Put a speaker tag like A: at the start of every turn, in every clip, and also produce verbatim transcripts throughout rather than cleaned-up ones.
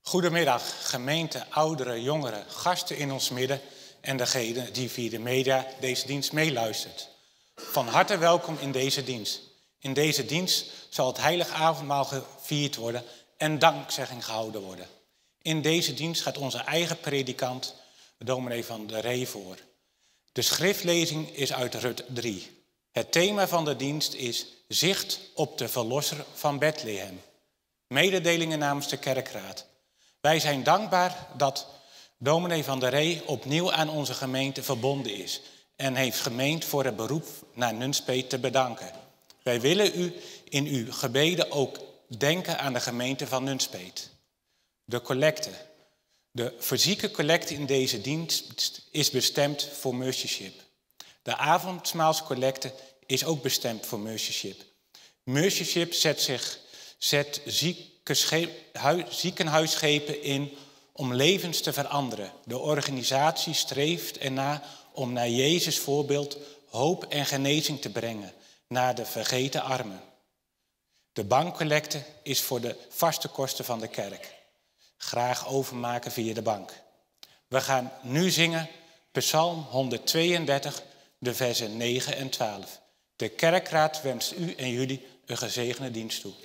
A: Goedemiddag, gemeente, ouderen, jongeren, gasten in ons midden en degene die via de media deze dienst meeluistert. Van harte welkom in deze dienst. In deze dienst zal het heilige avondmaal gevierd worden en dankzegging gehouden worden. In deze dienst gaat onze eigen predikant, dominee Van der Ree, voor. De schriftlezing is uit Rut drie. Het thema van de dienst is Zicht op de Verlosser van Bethlehem. Mededelingen namens de kerkraad. Wij zijn dankbaar dat dominee Van der Ree opnieuw aan onze gemeente verbonden is en heeft gemeend voor het beroep naar Nunspeet te bedanken. Wij willen u in uw gebeden ook denken aan de gemeente van Nunspeet. De collecte. De fysieke collecte in deze dienst is bestemd voor Mercyship. De avondmaalscollecte is ook bestemd voor Mercyship. Mercyship zet zich zet ziekenhuisschepen in om levens te veranderen. De organisatie streeft erna om naar Jezus' voorbeeld hoop en genezing te brengen naar de vergeten armen. De bankcollecte is voor de vaste kosten van de kerk. Graag overmaken via de bank. We gaan nu zingen Psalm honderdtweeëndertig, de versen negen en twaalf. De kerkraad wenst u en jullie een gezegende dienst toe.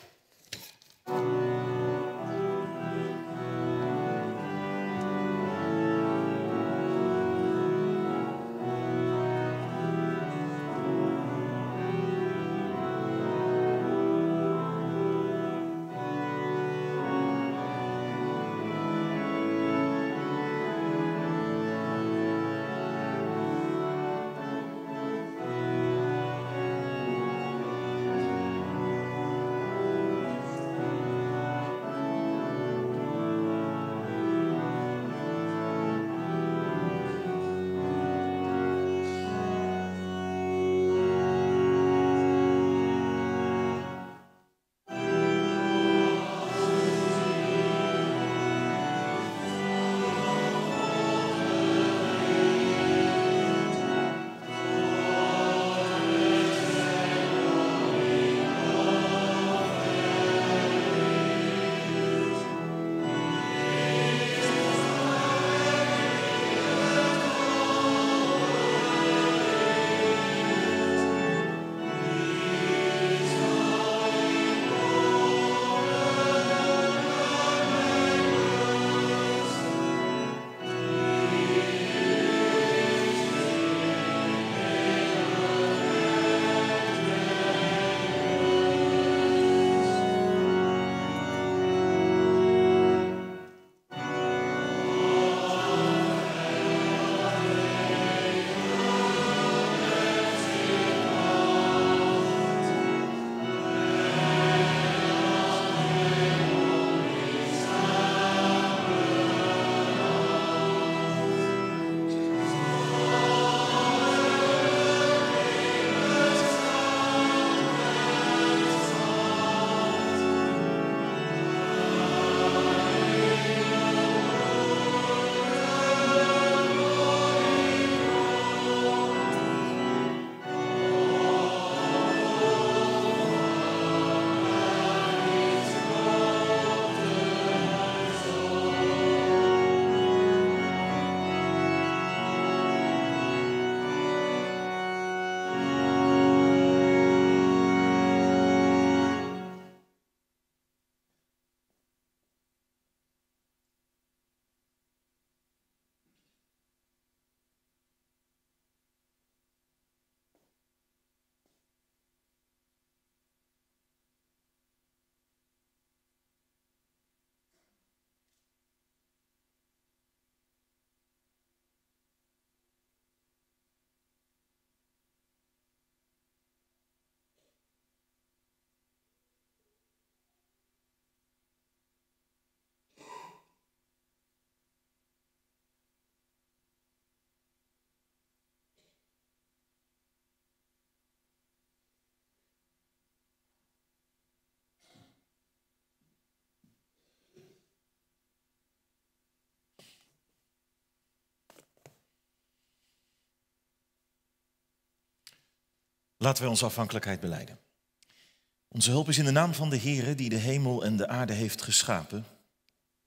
B: Laten wij onze afhankelijkheid belijden. Onze hulp is in de naam van de Heere die de hemel en de aarde heeft geschapen.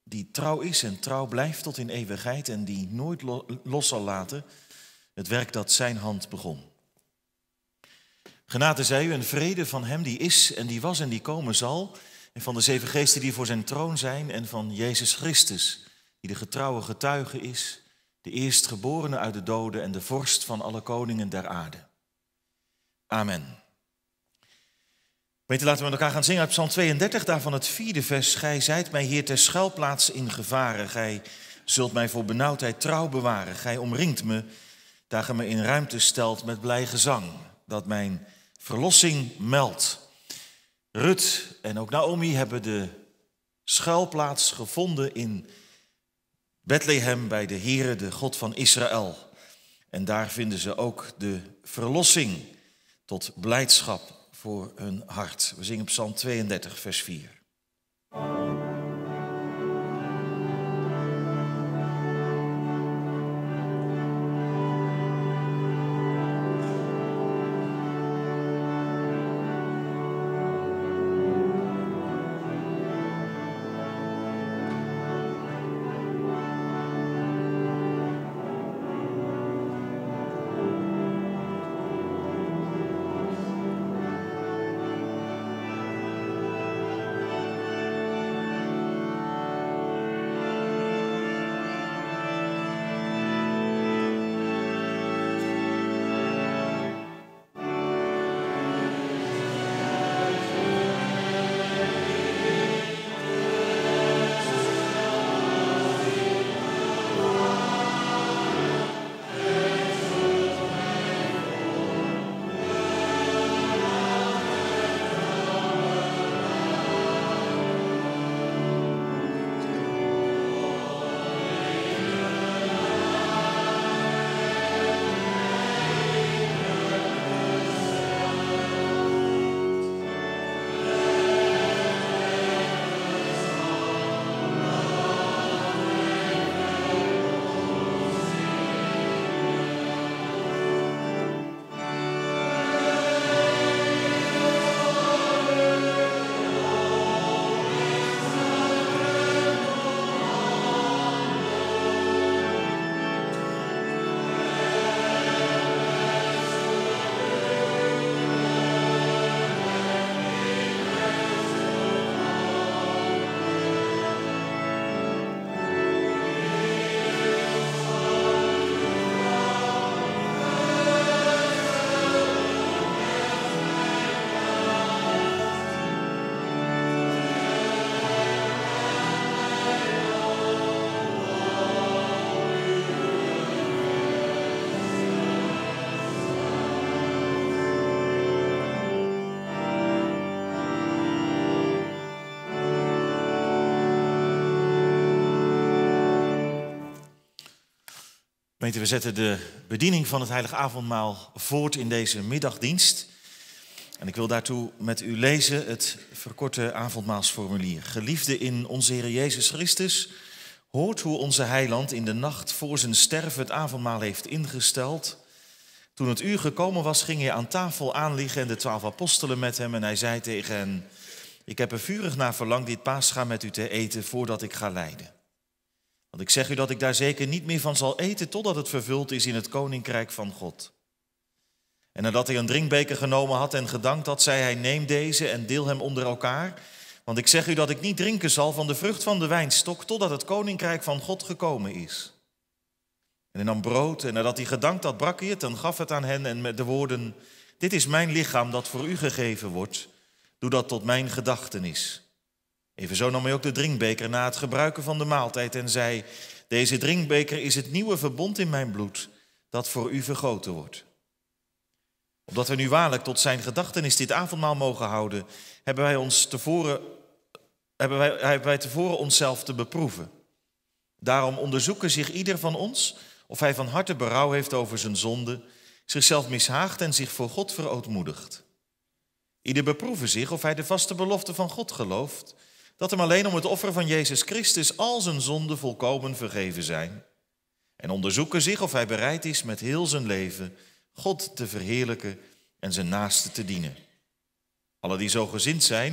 B: die trouw is en trouw blijft tot in eeuwigheid en die nooit los zal laten het werk dat zijn hand begon. Genade zij u en vrede van hem die is en die was en die komen zal, en van de zeven geesten die voor zijn troon zijn en van Jezus Christus, die de getrouwe getuige is, de eerstgeborene uit de doden en de vorst van alle koningen der aarde. Amen. Weet je, laten we met elkaar gaan zingen uit Psalm tweeëndertig, daarvan het vierde vers. Gij zijt mij, Heer, ter schuilplaats in gevaren. Gij zult mij voor benauwdheid trouw bewaren. Gij omringt me, daar ge me in ruimte stelt met blij gezang, dat mijn verlossing meldt. Rut en ook Naomi hebben de schuilplaats gevonden in Bethlehem bij de Heere, de God van Israël. En daar vinden ze ook de verlossing tot blijdschap voor hun hart. We zingen Psalm tweeëndertig, vers vier. We zetten de bediening van het Heilige Avondmaal voort in deze middagdienst. En ik wil daartoe met u lezen het verkorte avondmaalsformulier. Geliefde in onze Heer Jezus Christus, hoort hoe onze heiland in de nacht voor zijn sterven het avondmaal heeft ingesteld. Toen het uur gekomen was, ging hij aan tafel aanliggen en de twaalf apostelen met hem. En hij zei tegen hen, ik heb er vurig naar verlangd dit paascha met u te eten voordat ik ga lijden. Want ik zeg u dat ik daar zeker niet meer van zal eten totdat het vervuld is in het koninkrijk van God. En nadat hij een drinkbeker genomen had en gedankt had, zei hij, neem deze en deel hem onder elkaar. Want ik zeg u dat ik niet drinken zal van de vrucht van de wijnstok totdat het koninkrijk van God gekomen is. En hij nam brood en nadat hij gedankt had, brak hij het en gaf het aan hen en met de woorden, dit is mijn lichaam dat voor u gegeven wordt. Doe dat tot mijn gedachtenis. Evenzo nam hij ook de drinkbeker na het gebruiken van de maaltijd en zei, deze drinkbeker is het nieuwe verbond in mijn bloed, dat voor u vergoten wordt. Opdat we nu waarlijk tot zijn gedachtenis dit avondmaal mogen houden, hebben wij, ons tevoren, hebben wij, hebben wij tevoren onszelf te beproeven. Daarom onderzoeken zich ieder van ons of hij van harte berouw heeft over zijn zonde, zichzelf mishaagt en zich voor God verootmoedigt. Ieder beproeve zich of hij de vaste belofte van God gelooft, dat hem alleen om het offer van Jezus Christus al zijn zonden volkomen vergeven zijn. En onderzoeken zich of hij bereid is met heel zijn leven God te verheerlijken en zijn naaste te dienen. Alle die zo gezind zijn,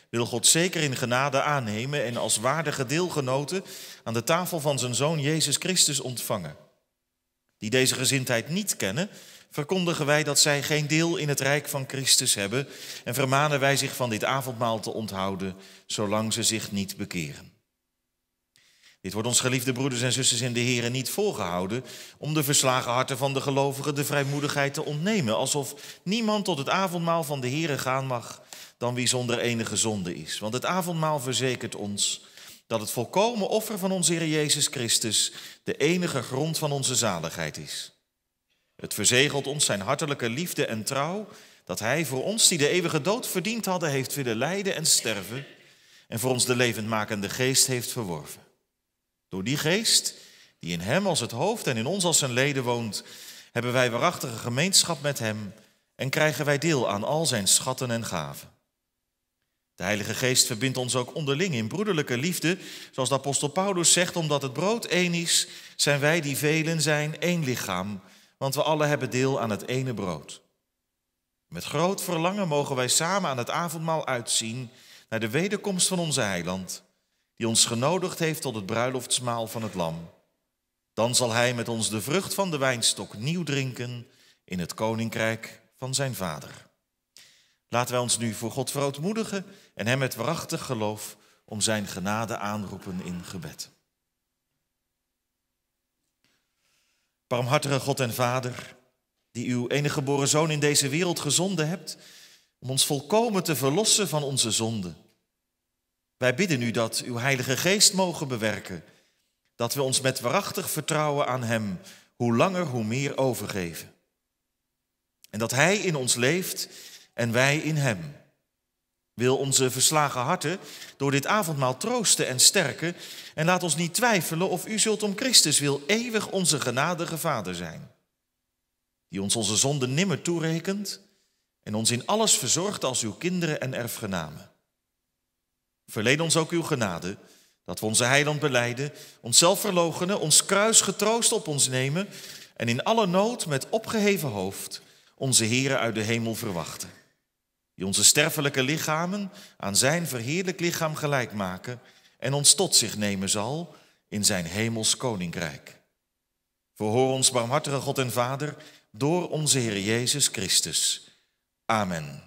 B: wil God zeker in genade aannemen en als waardige deelgenoten aan de tafel van zijn Zoon Jezus Christus ontvangen. Die deze gezindheid niet kennen, verkondigen wij dat zij geen deel in het rijk van Christus hebben en vermanen wij zich van dit avondmaal te onthouden, zolang ze zich niet bekeren. Dit wordt ons, geliefde broeders en zusters in de Here, niet voorgehouden om de verslagen harten van de gelovigen de vrijmoedigheid te ontnemen, alsof niemand tot het avondmaal van de Here gaan mag dan wie zonder enige zonde is. Want het avondmaal verzekert ons dat het volkomen offer van onze Heer Jezus Christus de enige grond van onze zaligheid is. Het verzegelt ons zijn hartelijke liefde en trouw, dat hij voor ons die de eeuwige dood verdiend hadden, heeft willen lijden en sterven en voor ons de levendmakende geest heeft verworven. Door die geest, die in hem als het hoofd en in ons als zijn leden woont, hebben wij waarachtige gemeenschap met hem en krijgen wij deel aan al zijn schatten en gaven. De Heilige Geest verbindt ons ook onderling in broederlijke liefde, zoals de apostel Paulus zegt, omdat het brood één is, zijn wij die velen zijn één lichaam, want we allen hebben deel aan het ene brood. Met groot verlangen mogen wij samen aan het avondmaal uitzien naar de wederkomst van onze Heiland, die ons genodigd heeft tot het bruiloftsmaal van het Lam. Dan zal hij met ons de vrucht van de wijnstok nieuw drinken in het koninkrijk van zijn Vader. Laten wij ons nu voor God verootmoedigen en hem met waarachtig geloof om zijn genade aanroepen in gebed. Barmhartige God en Vader, die uw enige geboren Zoon in deze wereld gezonden hebt om ons volkomen te verlossen van onze zonden. Wij bidden u dat uw Heilige Geest mogen bewerken, dat we ons met waarachtig vertrouwen aan hem hoe langer hoe meer overgeven. En dat hij in ons leeft en wij in hem. Wil onze verslagen harten door dit avondmaal troosten en sterken en laat ons niet twijfelen of u zult om Christus wil eeuwig onze genadige Vader zijn, die ons onze zonden nimmer toerekent en ons in alles verzorgt als uw kinderen en erfgenamen. Verleen ons ook uw genade, dat we onze heiland belijden, onszelf verloochenen, ons kruis getroost op ons nemen en in alle nood met opgeheven hoofd onze Heere uit de hemel verwachten, die onze sterfelijke lichamen aan zijn verheerlijk lichaam gelijk maken en ons tot zich nemen zal in zijn hemels koninkrijk. Verhoor ons, barmhartige God en Vader, door onze Heer Jezus Christus. Amen.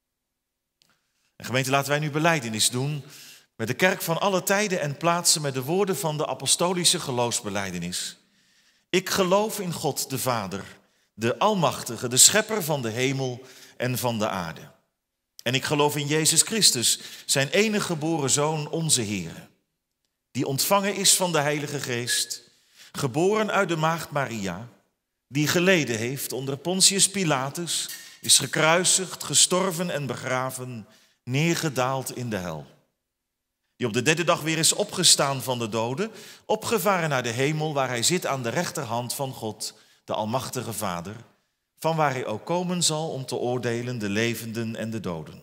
B: En gemeente, laten wij nu belijdenis doen met de kerk van alle tijden en plaatsen met de woorden van de apostolische geloofsbelijdenis. Ik geloof in God de Vader, de Almachtige, de Schepper van de hemel en van de aarde. En ik geloof in Jezus Christus, zijn enige geboren Zoon, onze Heer, die ontvangen is van de Heilige Geest, geboren uit de maagd Maria, die geleden heeft onder Pontius Pilatus, is gekruisigd, gestorven en begraven, neergedaald in de hel. Die op de derde dag weer is opgestaan van de doden, opgevaren naar de hemel, waar hij zit aan de rechterhand van God, de Almachtige Vader, van waar hij ook komen zal om te oordelen de levenden en de doden.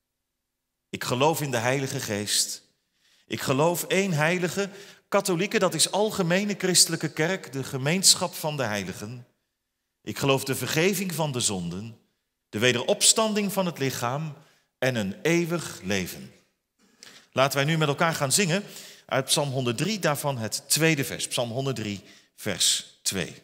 B: Ik geloof in de Heilige Geest. Ik geloof één heilige, katholieke, dat is algemene christelijke kerk, de gemeenschap van de heiligen. Ik geloof de vergeving van de zonden, de wederopstanding van het lichaam en een eeuwig leven. Laten wij nu met elkaar gaan zingen uit Psalm honderddrie, daarvan het tweede vers. Psalm honderddrie, vers twee.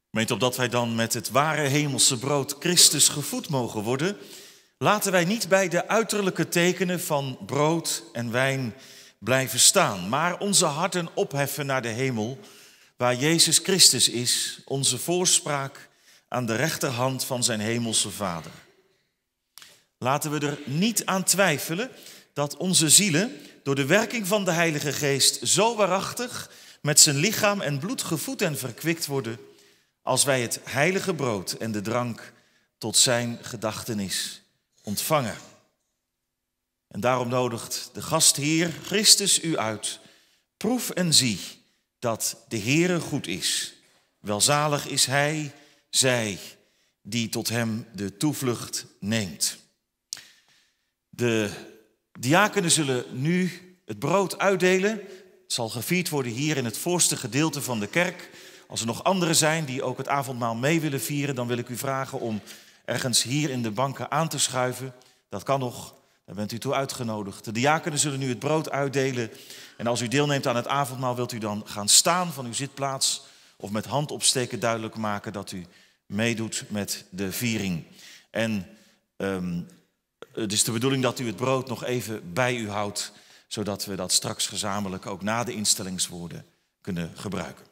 B: Meent opdat wij dan met het ware hemelse brood Christus gevoed mogen worden, laten wij niet bij de uiterlijke tekenen van brood en wijn blijven staan, maar onze harten opheffen naar de hemel, waar Jezus Christus is, onze voorspraak aan de rechterhand van zijn hemelse Vader. Laten we er niet aan twijfelen dat onze zielen door de werking van de Heilige Geest zo waarachtig met zijn lichaam en bloed gevoed en verkwikt worden, als wij het heilige brood en de drank tot zijn gedachtenis ontvangen. En daarom nodigt de gastheer Christus u uit. Proef en zie dat de Heere goed is. Welzalig is hij, zij, die tot hem de toevlucht neemt. De diakenen zullen nu het brood uitdelen. Het zal gevierd worden hier in het voorste gedeelte van de kerk. Als er nog anderen zijn die ook het avondmaal mee willen vieren, dan wil ik u vragen om ergens hier in de banken aan te schuiven. Dat kan nog, daar bent u toe uitgenodigd. De diakenen zullen nu het brood uitdelen. En als u deelneemt aan het avondmaal, wilt u dan gaan staan van uw zitplaats of met hand opsteken duidelijk maken dat u meedoet met de viering. En um, het is de bedoeling dat u het brood nog even bij u houdt, zodat we dat straks gezamenlijk ook na de instellingswoorden kunnen gebruiken.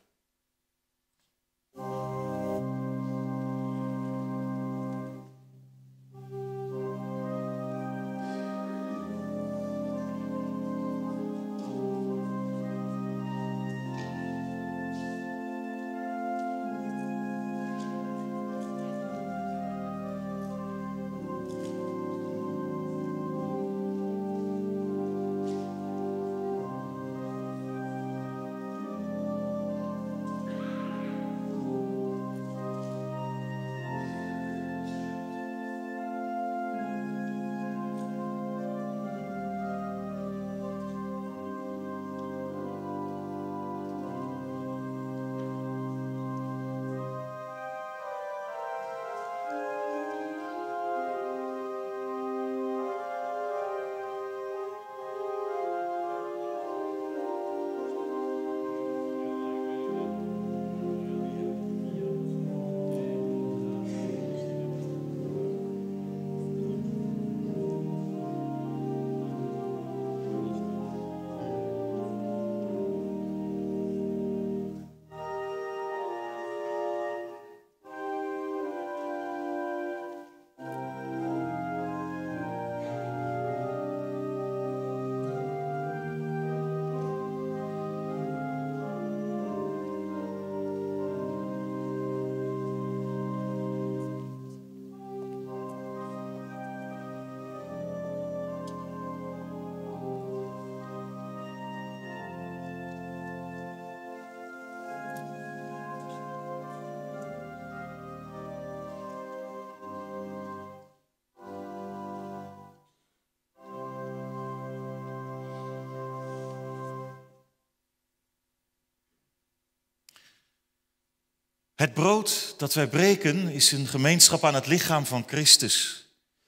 B: Het brood dat wij breken is een gemeenschap aan het lichaam van Christus.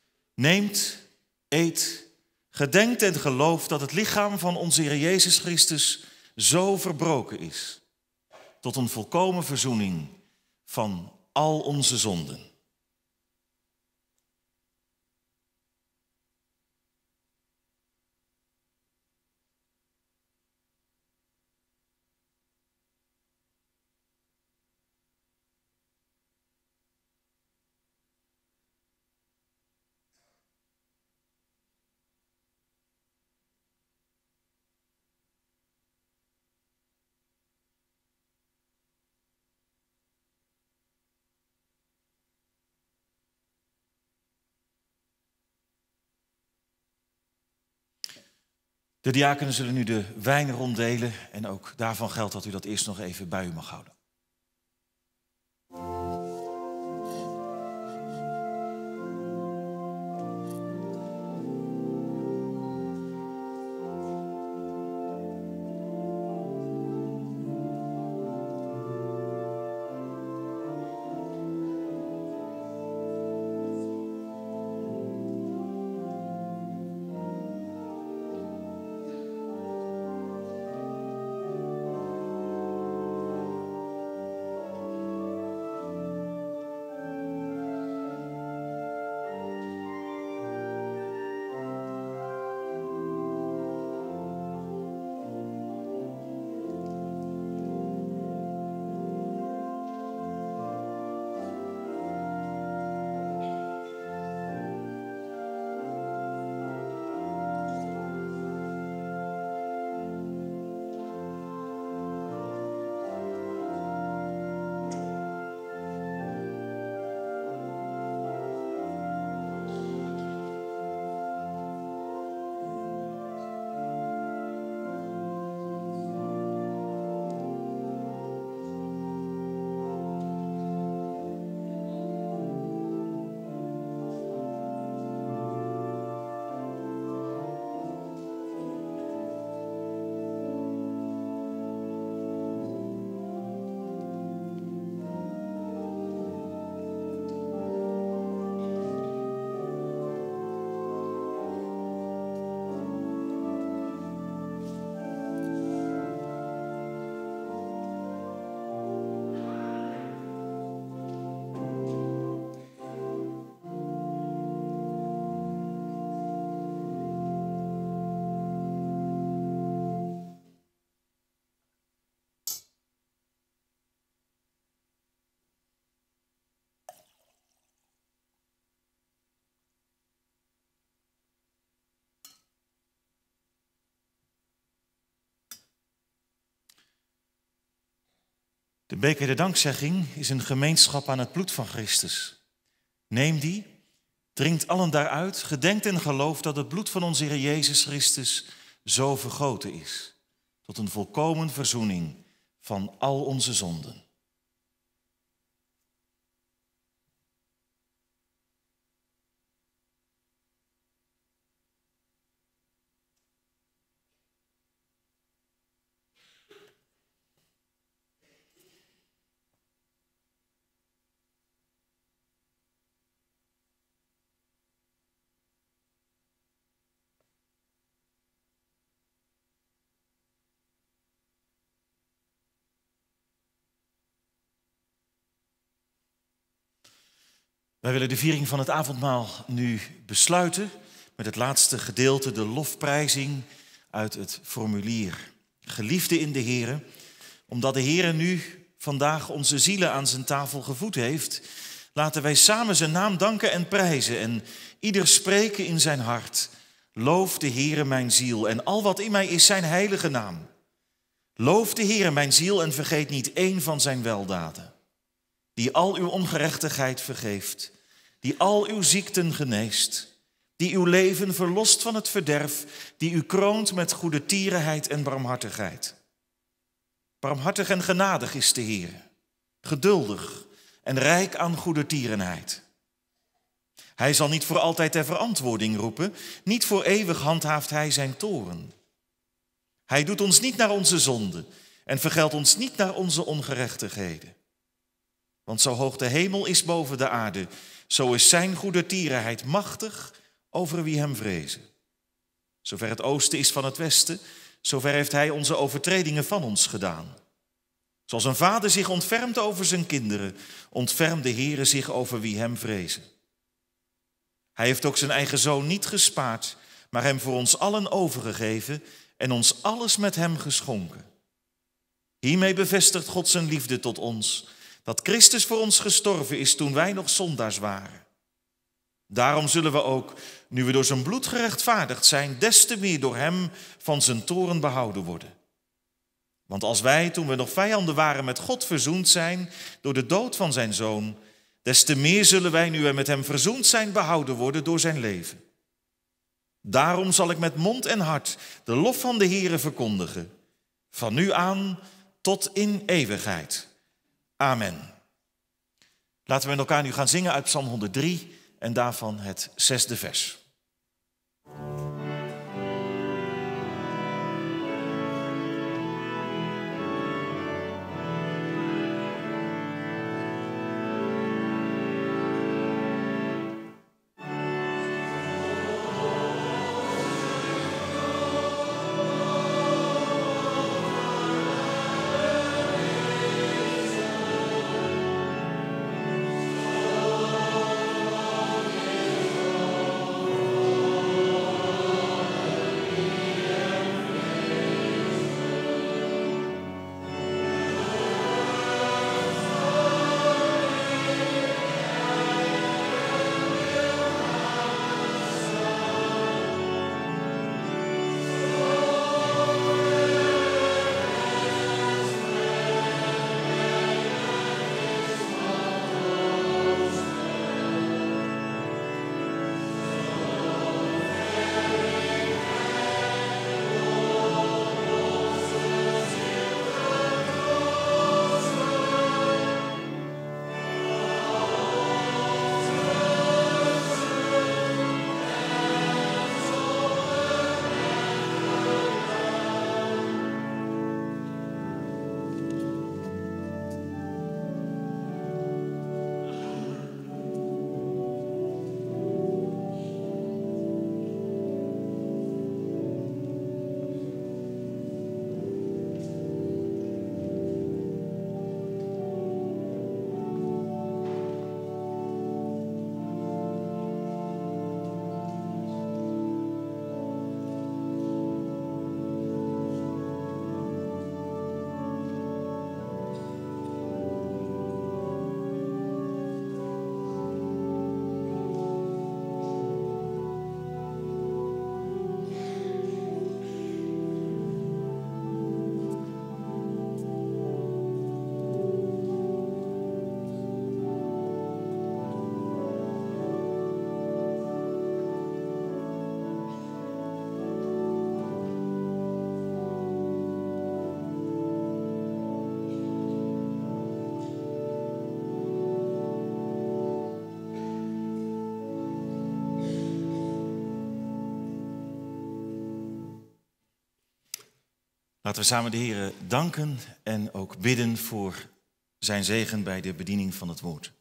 B: Neemt, eet, gedenkt en gelooft dat het lichaam van onze Heer Jezus Christus zo verbroken is, tot een volkomen verzoening van al onze zonden. De diakenen zullen nu de wijn ronddelen en ook daarvan geldt dat u dat eerst nog even bij u mag houden. De beker der dankzegging is een gemeenschap aan het bloed van Christus. Neem die, drinkt allen daaruit, gedenkt en gelooft dat het bloed van onze Heer Jezus Christus zo vergoten is, tot een volkomen verzoening van al onze zonden. Wij willen de viering van het avondmaal nu besluiten met het laatste gedeelte, de lofprijzing uit het formulier. Geliefde in de Here, omdat de Heere nu vandaag onze zielen aan zijn tafel gevoed heeft, laten wij samen zijn naam danken en prijzen en ieder spreken in zijn hart. Loof de Heere mijn ziel en al wat in mij is zijn heilige naam. Loof de Heere mijn ziel en vergeet niet één van zijn weldaden. Die al uw ongerechtigheid vergeeft, die al uw ziekten geneest, die uw leven verlost van het verderf, die u kroont met goedertierenheid en barmhartigheid. Barmhartig en genadig is de Heer, geduldig en rijk aan goedertierenheid. Hij zal niet voor altijd ter verantwoording roepen, niet voor eeuwig handhaaft hij zijn toorn. Hij doet ons niet naar onze zonden en vergeldt ons niet naar onze ongerechtigheden. Want zo hoog de hemel is boven de aarde, zo is zijn goedertierenheid machtig over wie hem vrezen. Zover het oosten is van het westen, zover heeft hij onze overtredingen van ons gedaan. Zoals een vader zich ontfermt over zijn kinderen, ontfermt de Heere zich over wie hem vrezen. Hij heeft ook zijn eigen zoon niet gespaard, maar hem voor ons allen overgegeven en ons alles met hem geschonken. Hiermee bevestigt God zijn liefde tot ons, dat Christus voor ons gestorven is toen wij nog zondaars waren. Daarom zullen we ook, nu we door zijn bloed gerechtvaardigd zijn, des te meer door hem van zijn toorn behouden worden. Want als wij, toen we nog vijanden waren, met God verzoend zijn door de dood van zijn zoon, des te meer zullen wij, nu we met hem verzoend zijn, behouden worden door zijn leven. Daarom zal ik met mond en hart de lof van de Heere verkondigen, van nu aan tot in eeuwigheid. Amen. Laten we met elkaar nu gaan zingen uit Psalm honderddrie en daarvan het zesde vers. Laten we samen de Heer danken en ook bidden voor zijn zegen bij de bediening van het woord.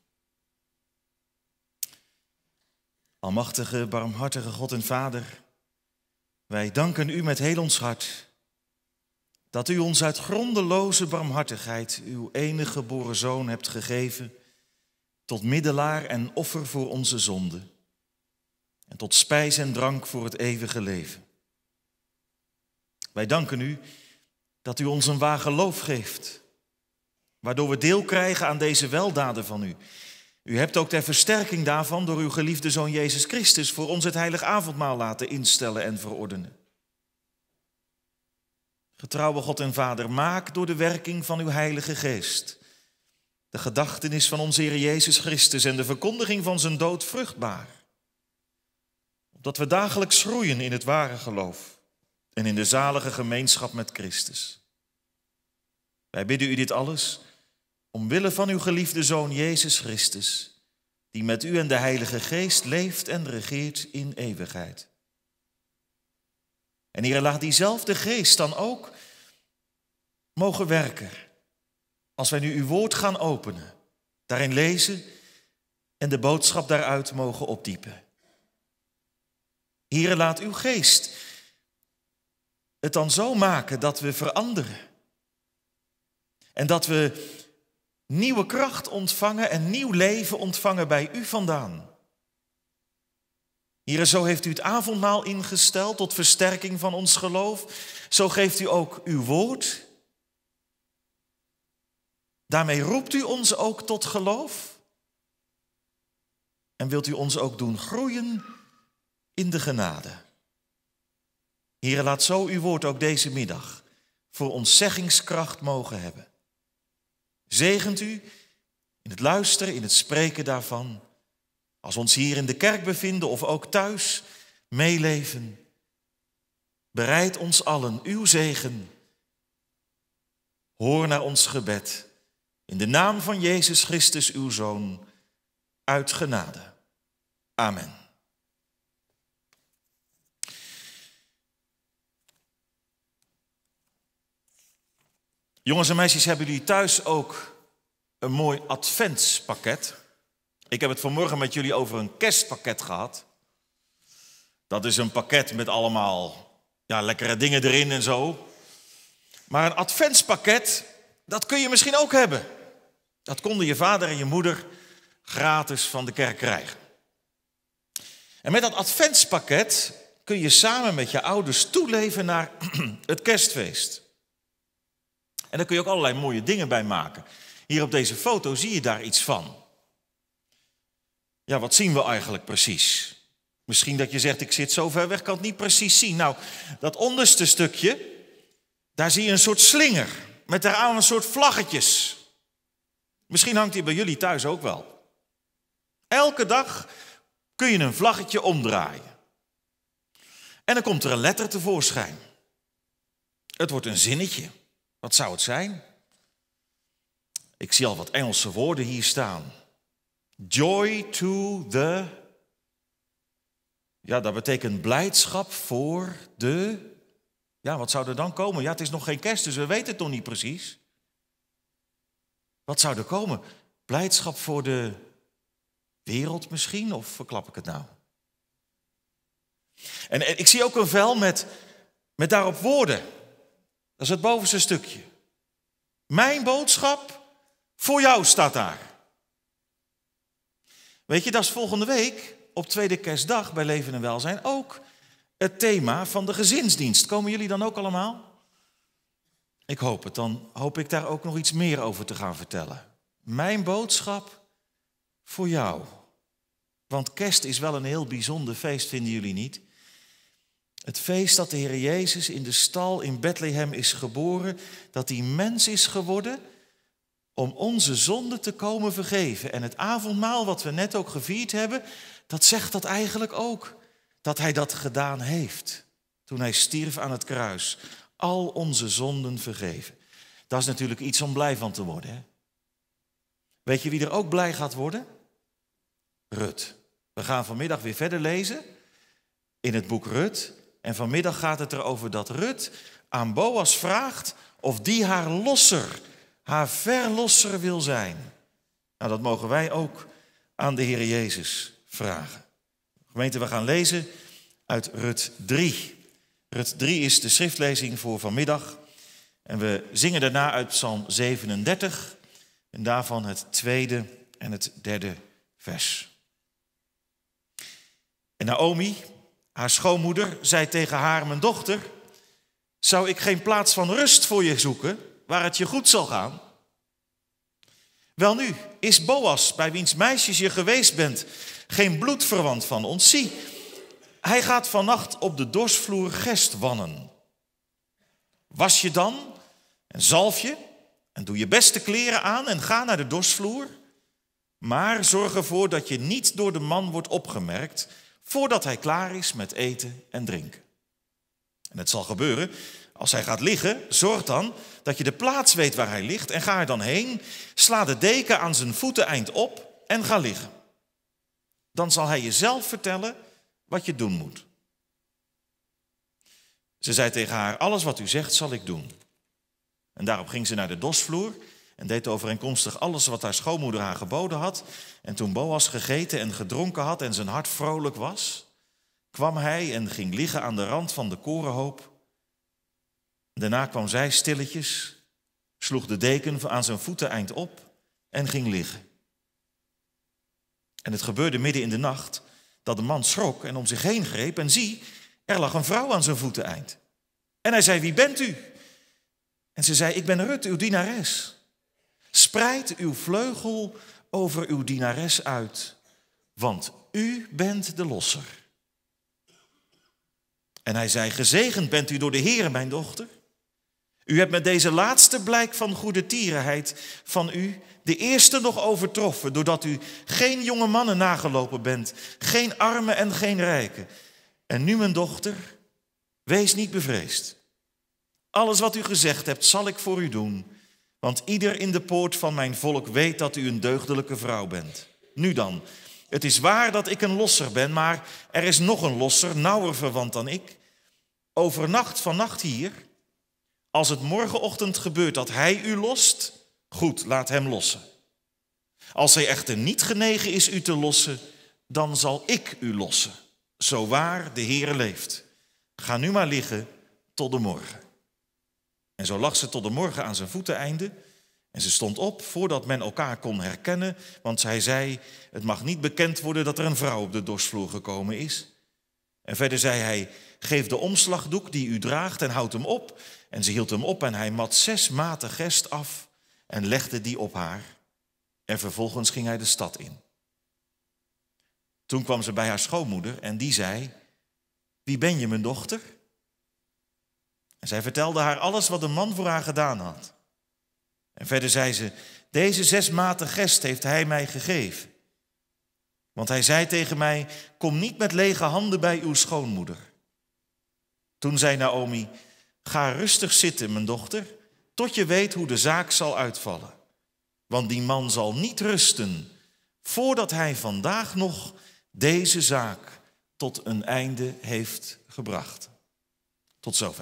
B: Almachtige, barmhartige God en Vader, wij danken u met heel ons hart dat u ons uit grondeloze barmhartigheid uw enige geboren Zoon hebt gegeven tot middelaar en offer voor onze zonden en tot spijs en drank voor het eeuwige leven. Wij danken u dat u ons een waar geloof geeft, waardoor we deel krijgen aan deze weldaden van u. U hebt ook ter versterking daarvan door uw geliefde Zoon Jezus Christus voor ons het heilig avondmaal laten instellen en verordenen. Getrouwe God en Vader, maak door de werking van uw Heilige Geest de gedachtenis van onze Heer Jezus Christus en de verkondiging van zijn dood vruchtbaar, opdat we dagelijks groeien in het ware geloof en in de zalige gemeenschap met Christus. Wij bidden u dit alles omwille van uw geliefde Zoon Jezus Christus, die met u en de Heilige Geest leeft en regeert in eeuwigheid. En Heer, laat diezelfde Geest dan ook mogen werken als wij nu uw woord gaan openen, daarin lezen en de boodschap daaruit mogen opdiepen. Heer, laat uw Geest het dan zo maken dat we veranderen en dat we nieuwe kracht ontvangen en nieuw leven ontvangen bij u vandaan. Heere, zo heeft u het avondmaal ingesteld tot versterking van ons geloof. Zo geeft u ook uw woord. Daarmee roept u ons ook tot geloof. En wilt u ons ook doen groeien in de genade. Heere, laat zo uw woord ook deze middag voor ons zeggingskracht mogen hebben. Zegent u in het luisteren, in het spreken daarvan. Als we ons hier in de kerk bevinden of ook thuis meeleven. Bereid ons allen uw zegen. Hoor naar ons gebed. In de naam van Jezus Christus, uw Zoon, uit genade. Amen. Jongens en meisjes, hebben jullie thuis ook een mooi adventspakket? Ik heb het vanmorgen met jullie over een kerstpakket gehad. Dat is een pakket met allemaal ja, lekkere dingen erin en zo. Maar een adventspakket, dat kun je misschien ook hebben. Dat konden je vader en je moeder gratis van de kerk krijgen. En met dat adventspakket kun je samen met je ouders toeleven naar het kerstfeest. En daar kun je ook allerlei mooie dingen bij maken. Hier op deze foto zie je daar iets van. Ja, wat zien we eigenlijk precies? Misschien dat je zegt, ik zit zo ver weg, kan het niet precies zien. Nou, dat onderste stukje, daar zie je een soort slinger. Met daaraan een soort vlaggetjes. Misschien hangt die bij jullie thuis ook wel. Elke dag kun je een vlaggetje omdraaien. En dan komt er een letter tevoorschijn. Het wordt een zinnetje. Wat zou het zijn? Ik zie al wat Engelse woorden hier staan. Joy to the... Ja, dat betekent blijdschap voor de... Ja, wat zou er dan komen? Ja, het is nog geen kerst, dus we weten het nog niet precies. Wat zou er komen? Blijdschap voor de wereld misschien? Of verklap ik het nou? En, en ik zie ook een vel met, met daarop woorden. Dat is het bovenste stukje. Mijn boodschap voor jou staat daar. Weet je, dat is volgende week op tweede kerstdag bij Leven en Welzijn ook het thema van de gezinsdienst. Komen jullie dan ook allemaal? Ik hoop het. Dan hoop ik daar ook nog iets meer over te gaan vertellen. Mijn boodschap voor jou. Want kerst is wel een heel bijzonder feest, vinden jullie niet? Het feest dat de Heer Jezus in de stal in Bethlehem is geboren, dat hij mens is geworden om onze zonde te komen vergeven. En het avondmaal wat we net ook gevierd hebben, dat zegt dat eigenlijk ook. Dat hij dat gedaan heeft toen hij stierf aan het kruis. Al onze zonden vergeven. Dat is natuurlijk iets om blij van te worden. Hè? Weet je wie er ook blij gaat worden? Rut. We gaan vanmiddag weer verder lezen in het boek Rut. En vanmiddag gaat het erover dat Rut aan Boas vraagt of die haar losser, haar verlosser wil zijn. Nou, dat mogen wij ook aan de Heer Jezus vragen. Gemeente, we gaan lezen uit Rut drie. Rut drie is de schriftlezing voor vanmiddag. En we zingen daarna uit Psalm zevenendertig. En daarvan het tweede en het derde vers. En Naomi, haar schoonmoeder, zei tegen haar: mijn dochter, zou ik geen plaats van rust voor je zoeken, waar het je goed zal gaan? Welnu, is Boas, bij wiens meisjes je geweest bent, geen bloedverwant van ons? Zie, hij gaat vannacht op de dorsvloer gerst wannen. Was je dan en zalf je en doe je beste kleren aan en ga naar de dorsvloer. Maar zorg ervoor dat je niet door de man wordt opgemerkt voordat hij klaar is met eten en drinken. En het zal gebeuren, als hij gaat liggen, zorg dan dat je de plaats weet waar hij ligt en ga er dan heen, sla de deken aan zijn voeteneind op en ga liggen. Dan zal hij je zelf vertellen wat je doen moet. Ze zei tegen haar: alles wat u zegt zal ik doen. En daarop ging ze naar de dorsvloer en deed overeenkomstig alles wat haar schoonmoeder haar geboden had. En toen Boas gegeten en gedronken had en zijn hart vrolijk was, kwam hij en ging liggen aan de rand van de korenhoop. Daarna kwam zij stilletjes, sloeg de deken aan zijn voeteneind op en ging liggen. En het gebeurde midden in de nacht dat de man schrok en om zich heen greep en zie, er lag een vrouw aan zijn voeteneind. En hij zei: wie bent u? En ze zei: ik ben Rut, uw dienares. Spreid uw vleugel over uw dienares uit, want u bent de losser. En hij zei: gezegend bent u door de Heere, mijn dochter. U hebt met deze laatste blijk van goede tierenheid van u de eerste nog overtroffen, doordat u geen jonge mannen nagelopen bent, geen armen en geen rijken. En nu, mijn dochter, wees niet bevreesd. Alles wat u gezegd hebt, zal ik voor u doen, want ieder in de poort van mijn volk weet dat u een deugdelijke vrouw bent. Nu dan, het is waar dat ik een losser ben, maar er is nog een losser, nauwer verwant dan ik. Overnacht vannacht hier. Als het morgenochtend gebeurt dat hij u lost, goed, laat hem lossen. Als hij echter niet genegen is u te lossen, dan zal ik u lossen. Zo waar de Heere leeft. Ga nu maar liggen tot de morgen. En zo lag ze tot de morgen aan zijn voeteneinde. En ze stond op voordat men elkaar kon herkennen, want zij zei: het mag niet bekend worden dat er een vrouw op de dorsvloer gekomen is. En verder zei hij: geef de omslagdoek die u draagt en houd hem op. En ze hield hem op en hij mat zes maten gerst af en legde die op haar. En vervolgens ging hij de stad in. Toen kwam ze bij haar schoonmoeder en die zei: wie ben je, mijn dochter? En zij vertelde haar alles wat de man voor haar gedaan had. En verder zei ze: deze zes maten gerst heeft hij mij gegeven. Want hij zei tegen mij: kom niet met lege handen bij uw schoonmoeder. Toen zei Naomi: ga rustig zitten, mijn dochter, tot je weet hoe de zaak zal uitvallen. Want die man zal niet rusten, voordat hij vandaag nog deze zaak tot een einde heeft gebracht. Tot zover.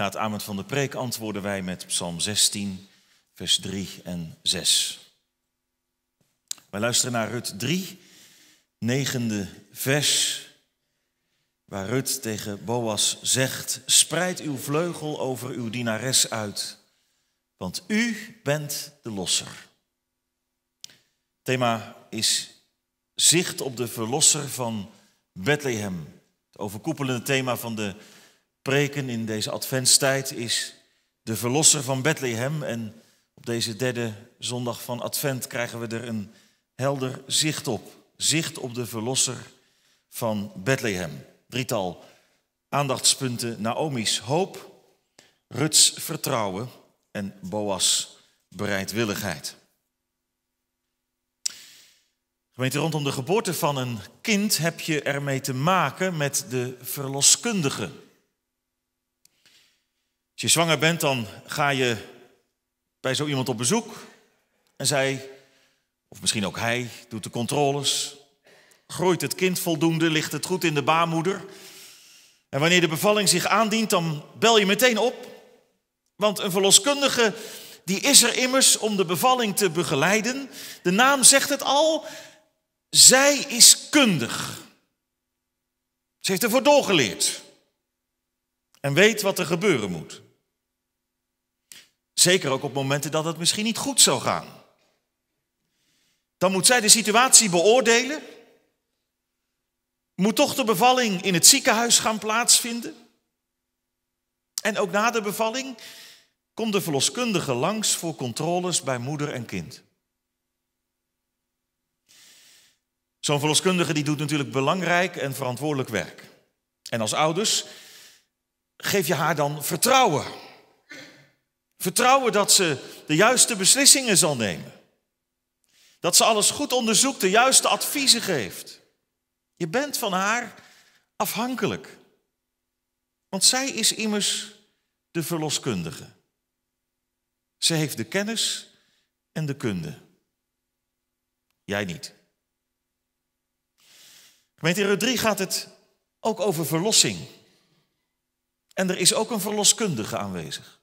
B: Na het amen van de preek antwoorden wij met Psalm zestien, vers drie en zes. Wij luisteren naar Rut drie, negende vers, waar Rut tegen Boas zegt: spreid uw vleugel over uw dienares uit, want u bent de losser. Het thema is zicht op de verlosser van Bethlehem. Het overkoepelende thema van de preken in deze adventstijd is de verlosser van Bethlehem. En op deze derde zondag van advent krijgen we er een helder zicht op. Zicht op de verlosser van Bethlehem. Drietal aandachtspunten: Naomi's hoop, Ruts vertrouwen en Boas' bereidwilligheid. Gemeente, rondom de geboorte van een kind heb je ermee te maken met de verloskundige. Als je zwanger bent, dan ga je bij zo iemand op bezoek en zij, of misschien ook hij, doet de controles. Groeit het kind voldoende, ligt het goed in de baarmoeder? En wanneer de bevalling zich aandient, dan bel je meteen op. Want een verloskundige, die is er immers om de bevalling te begeleiden. De naam zegt het al, zij is kundig. Ze heeft ervoor doorgeleerd. En weet wat er gebeuren moet. Zeker ook op momenten dat het misschien niet goed zou gaan. Dan moet zij de situatie beoordelen. Moet toch de bevalling in het ziekenhuis gaan plaatsvinden. En ook na de bevalling komt de verloskundige langs voor controles bij moeder en kind. Zo'n verloskundige die doet natuurlijk belangrijk en verantwoordelijk werk. En als ouders geef je haar dan vertrouwen. Vertrouwen dat ze de juiste beslissingen zal nemen. Dat ze alles goed onderzoekt, de juiste adviezen geeft. Je bent van haar afhankelijk. Want zij is immers de verloskundige. Ze heeft de kennis en de kunde. Jij niet. Gemeente, in Rut drie gaat het ook over verlossing. En er is ook een verloskundige aanwezig.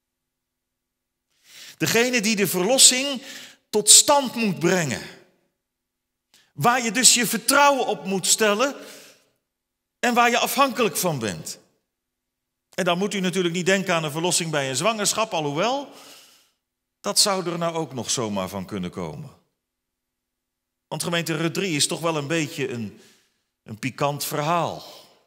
B: Degene die de verlossing tot stand moet brengen. Waar je dus je vertrouwen op moet stellen en waar je afhankelijk van bent. En dan moet u natuurlijk niet denken aan een verlossing bij een zwangerschap, alhoewel, dat zou er nou ook nog zomaar van kunnen komen. Want gemeente, Rut drie is toch wel een beetje een, een pikant verhaal.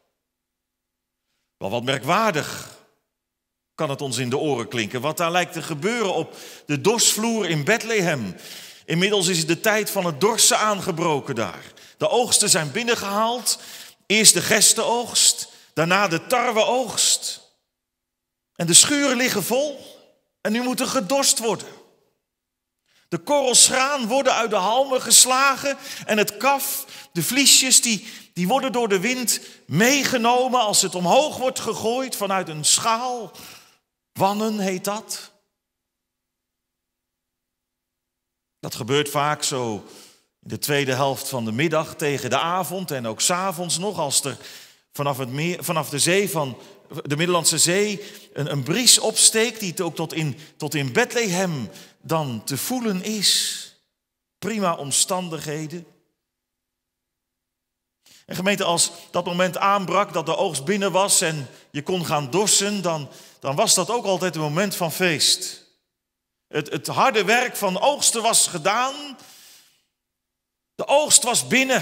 B: Wel wat merkwaardig kan het ons in de oren klinken. Wat daar lijkt te gebeuren op de dorsvloer in Bethlehem. Inmiddels is de tijd van het dorsen aangebroken daar. De oogsten zijn binnengehaald. Eerst de gestenoogst, daarna de tarweoogst. En de schuren liggen vol. En nu moet er gedorst worden. De korrels graan worden uit de halmen geslagen. En het kaf, de vliesjes, die, die worden door de wind meegenomen als het omhoog wordt gegooid vanuit een schaal. Wannen heet dat. Dat gebeurt vaak zo in de tweede helft van de middag tegen de avond en ook 's avonds nog als er vanaf, het meer, vanaf de zee van de Middellandse Zee een, een bries opsteekt die ook tot in, tot in Bethlehem dan te voelen is. Prima omstandigheden. En gemeente, als dat moment aanbrak dat de oogst binnen was en je kon gaan dorsen, dan, dan was dat ook altijd een moment van feest. Het, het harde werk van oogsten was gedaan. De oogst was binnen.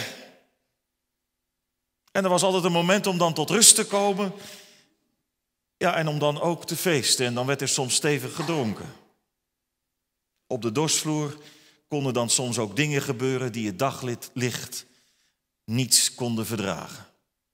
B: En er was altijd een moment om dan tot rust te komen. Ja, en om dan ook te feesten. En dan werd er soms stevig gedronken. Op de dorsvloer konden dan soms ook dingen gebeuren die het daglicht niets konden verdragen.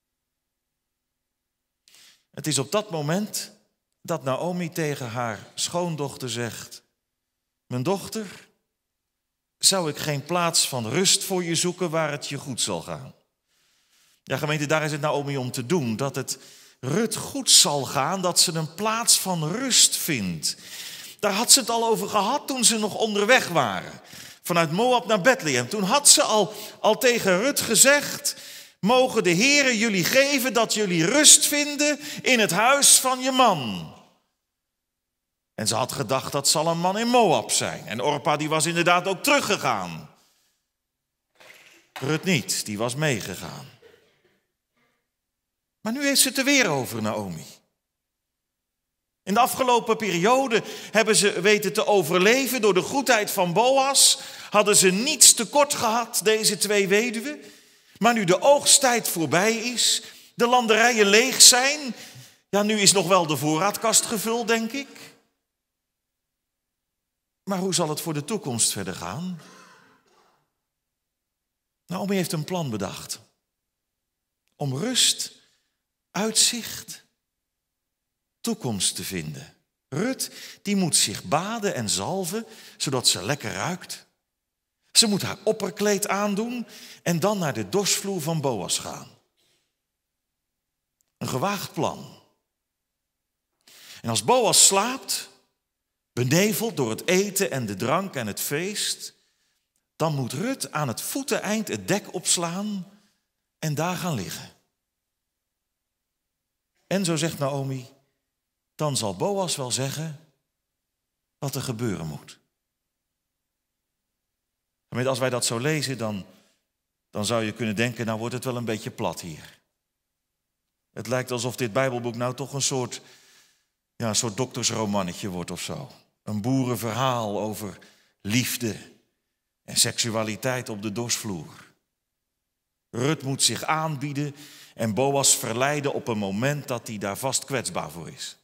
B: Het is op dat moment dat Naomi tegen haar schoondochter zegt: mijn dochter, zou ik geen plaats van rust voor je zoeken waar het je goed zal gaan? Ja, gemeente, daar is het Naomi om te doen. Dat het Rut goed zal gaan, dat ze een plaats van rust vindt. Daar had ze het al over gehad toen ze nog onderweg waren. Vanuit Moab naar Bethlehem. Toen had ze al, al tegen Rut gezegd: mogen de Heere jullie geven dat jullie rust vinden in het huis van je man. En ze had gedacht dat zal een man in Moab zijn. En Orpa die was inderdaad ook teruggegaan. Rut niet, die was meegegaan. Maar nu heeft ze het er weer over, Naomi. In de afgelopen periode hebben ze weten te overleven door de goedheid van Boas. Hadden ze niets tekort gehad, deze twee weduwen. Maar nu de oogsttijd voorbij is, de landerijen leeg zijn. Ja, nu is nog wel de voorraadkast gevuld, denk ik. Maar hoe zal het voor de toekomst verder gaan? Naomi heeft een plan bedacht. Om rust, uitzicht, toekomst te vinden. Rut, die moet zich baden en zalven, zodat ze lekker ruikt. Ze moet haar opperkleed aandoen en dan naar de dorsvloer van Boas gaan. Een gewaagd plan. En als Boas slaapt, beneveld door het eten en de drank en het feest, dan moet Rut aan het voeteneind het dek opslaan en daar gaan liggen. En zo zegt Naomi, dan zal Boas wel zeggen wat er gebeuren moet. En als wij dat zo lezen, dan, dan zou je kunnen denken, nou wordt het wel een beetje plat hier. Het lijkt alsof dit Bijbelboek nou toch een soort, ja, een soort doktersromannetje wordt of zo. Een boerenverhaal over liefde en seksualiteit op de dorsvloer. Rut moet zich aanbieden en Boas verleiden op een moment dat hij daar vast kwetsbaar voor is.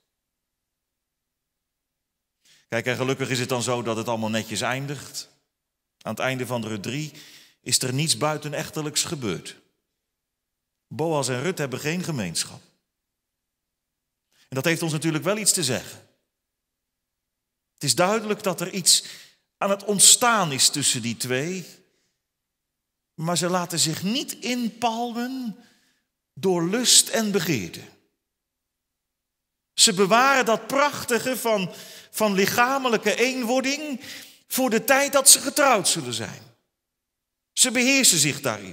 B: Kijk, en gelukkig is het dan zo dat het allemaal netjes eindigt. Aan het einde van Rut drie is er niets buitenechtelijks gebeurd. Boas en Rut hebben geen gemeenschap. En dat heeft ons natuurlijk wel iets te zeggen. Het is duidelijk dat er iets aan het ontstaan is tussen die twee. Maar ze laten zich niet inpalmen door lust en begeerte. Ze bewaren dat prachtige van, van lichamelijke eenwording voor de tijd dat ze getrouwd zullen zijn. Ze beheersen zich daarin.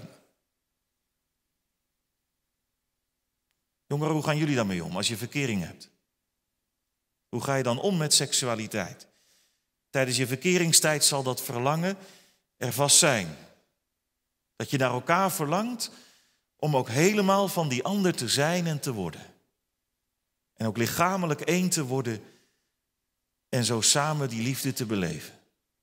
B: Jongeren, hoe gaan jullie daarmee om als je verkering hebt? Hoe ga je dan om met seksualiteit? Tijdens je verkeringstijd zal dat verlangen er vast zijn. Dat je naar elkaar verlangt om ook helemaal van die ander te zijn en te worden. En ook lichamelijk één te worden en zo samen die liefde te beleven.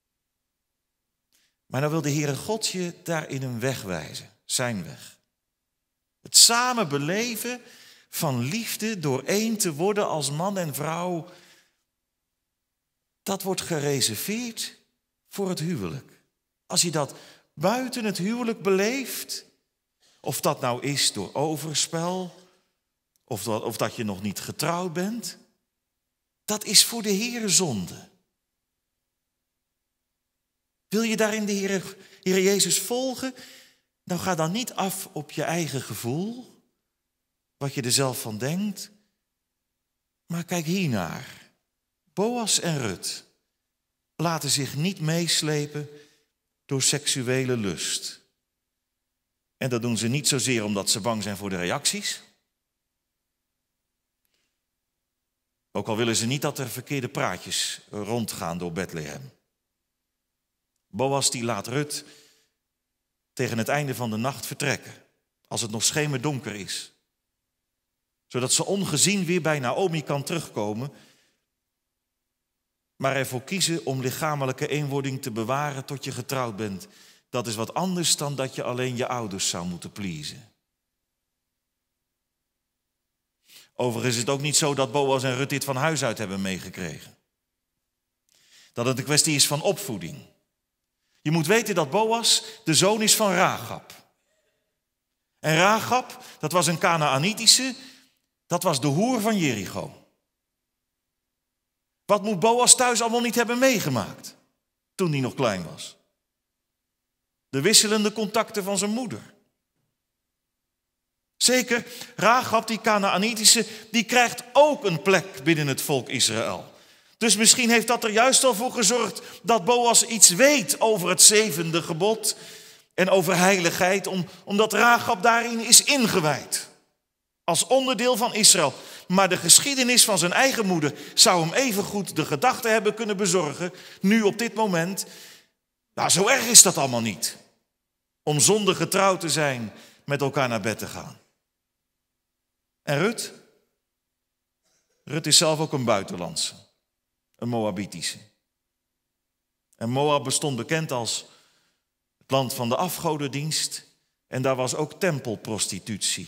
B: Maar dan wil de Heere God je daarin een weg wijzen, zijn weg. Het samen beleven van liefde door één te worden als man en vrouw, dat wordt gereserveerd voor het huwelijk. Als je dat buiten het huwelijk beleeft, of dat nou is door overspel, of dat, of dat je nog niet getrouwd bent, dat is voor de Heere zonde. Wil je daarin de Heere, Heere Jezus volgen? Nou, ga dan niet af op je eigen gevoel, wat je er zelf van denkt. Maar kijk hiernaar. Boas en Rut laten zich niet meeslepen door seksuele lust. En dat doen ze niet zozeer omdat ze bang zijn voor de reacties. Ook al willen ze niet dat er verkeerde praatjes rondgaan door Bethlehem. Boas die laat Rut tegen het einde van de nacht vertrekken, als het nog schemerdonker is. Zodat ze ongezien weer bij Naomi kan terugkomen, maar ervoor kiezen om lichamelijke eenwording te bewaren tot je getrouwd bent. Dat is wat anders dan dat je alleen je ouders zou moeten pleasen. Overigens is het ook niet zo dat Boas en Rut dit van huis uit hebben meegekregen. Dat het een kwestie is van opvoeding. Je moet weten dat Boas de zoon is van Rachab. En Rachab, dat was een Kanaanitische, dat was de hoer van Jericho. Wat moet Boas thuis allemaal niet hebben meegemaakt toen hij nog klein was? De wisselende contacten van zijn moeder. Zeker, Rachab, die Kanaanitische, die krijgt ook een plek binnen het volk Israël. Dus misschien heeft dat er juist al voor gezorgd dat Boas iets weet over het zevende gebod en over heiligheid, omdat Rachab daarin is ingewijd als onderdeel van Israël. Maar de geschiedenis van zijn eigen moeder zou hem evengoed de gedachte hebben kunnen bezorgen, nu op dit moment. Nou, zo erg is dat allemaal niet. Om zonder getrouwd te zijn, met elkaar naar bed te gaan. En Rut? Rut is zelf ook een buitenlandse, een Moabitische. En Moab bestond bekend als het land van de afgodendienst. En daar was ook tempelprostitutie.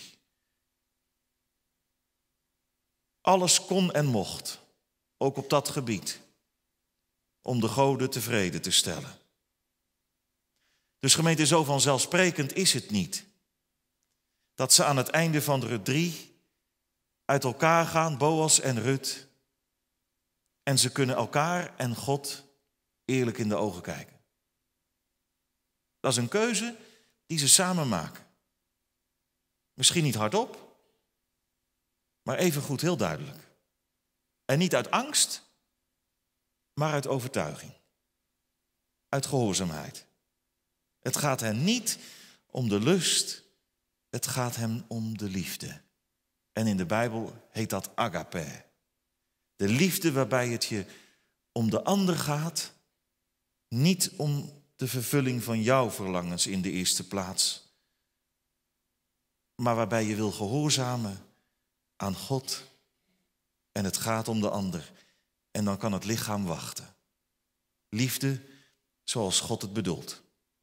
B: Alles kon en mocht, ook op dat gebied, om de goden tevreden te stellen. Dus gemeente, zo vanzelfsprekend is het niet dat ze aan het einde van Rut drie uit elkaar gaan, Boas en Rut, en ze kunnen elkaar en God eerlijk in de ogen kijken. Dat is een keuze die ze samen maken. Misschien niet hardop, maar evengoed heel duidelijk. En niet uit angst, maar uit overtuiging. Uit gehoorzaamheid. Het gaat hen niet om de lust, het gaat hem om de liefde. En in de Bijbel heet dat agape. De liefde waarbij het je om de ander gaat, niet om de vervulling van jouw verlangens in de eerste plaats, maar waarbij je wil gehoorzamen aan God en het gaat om de ander. En dan kan het lichaam wachten. Liefde zoals God het bedoelt.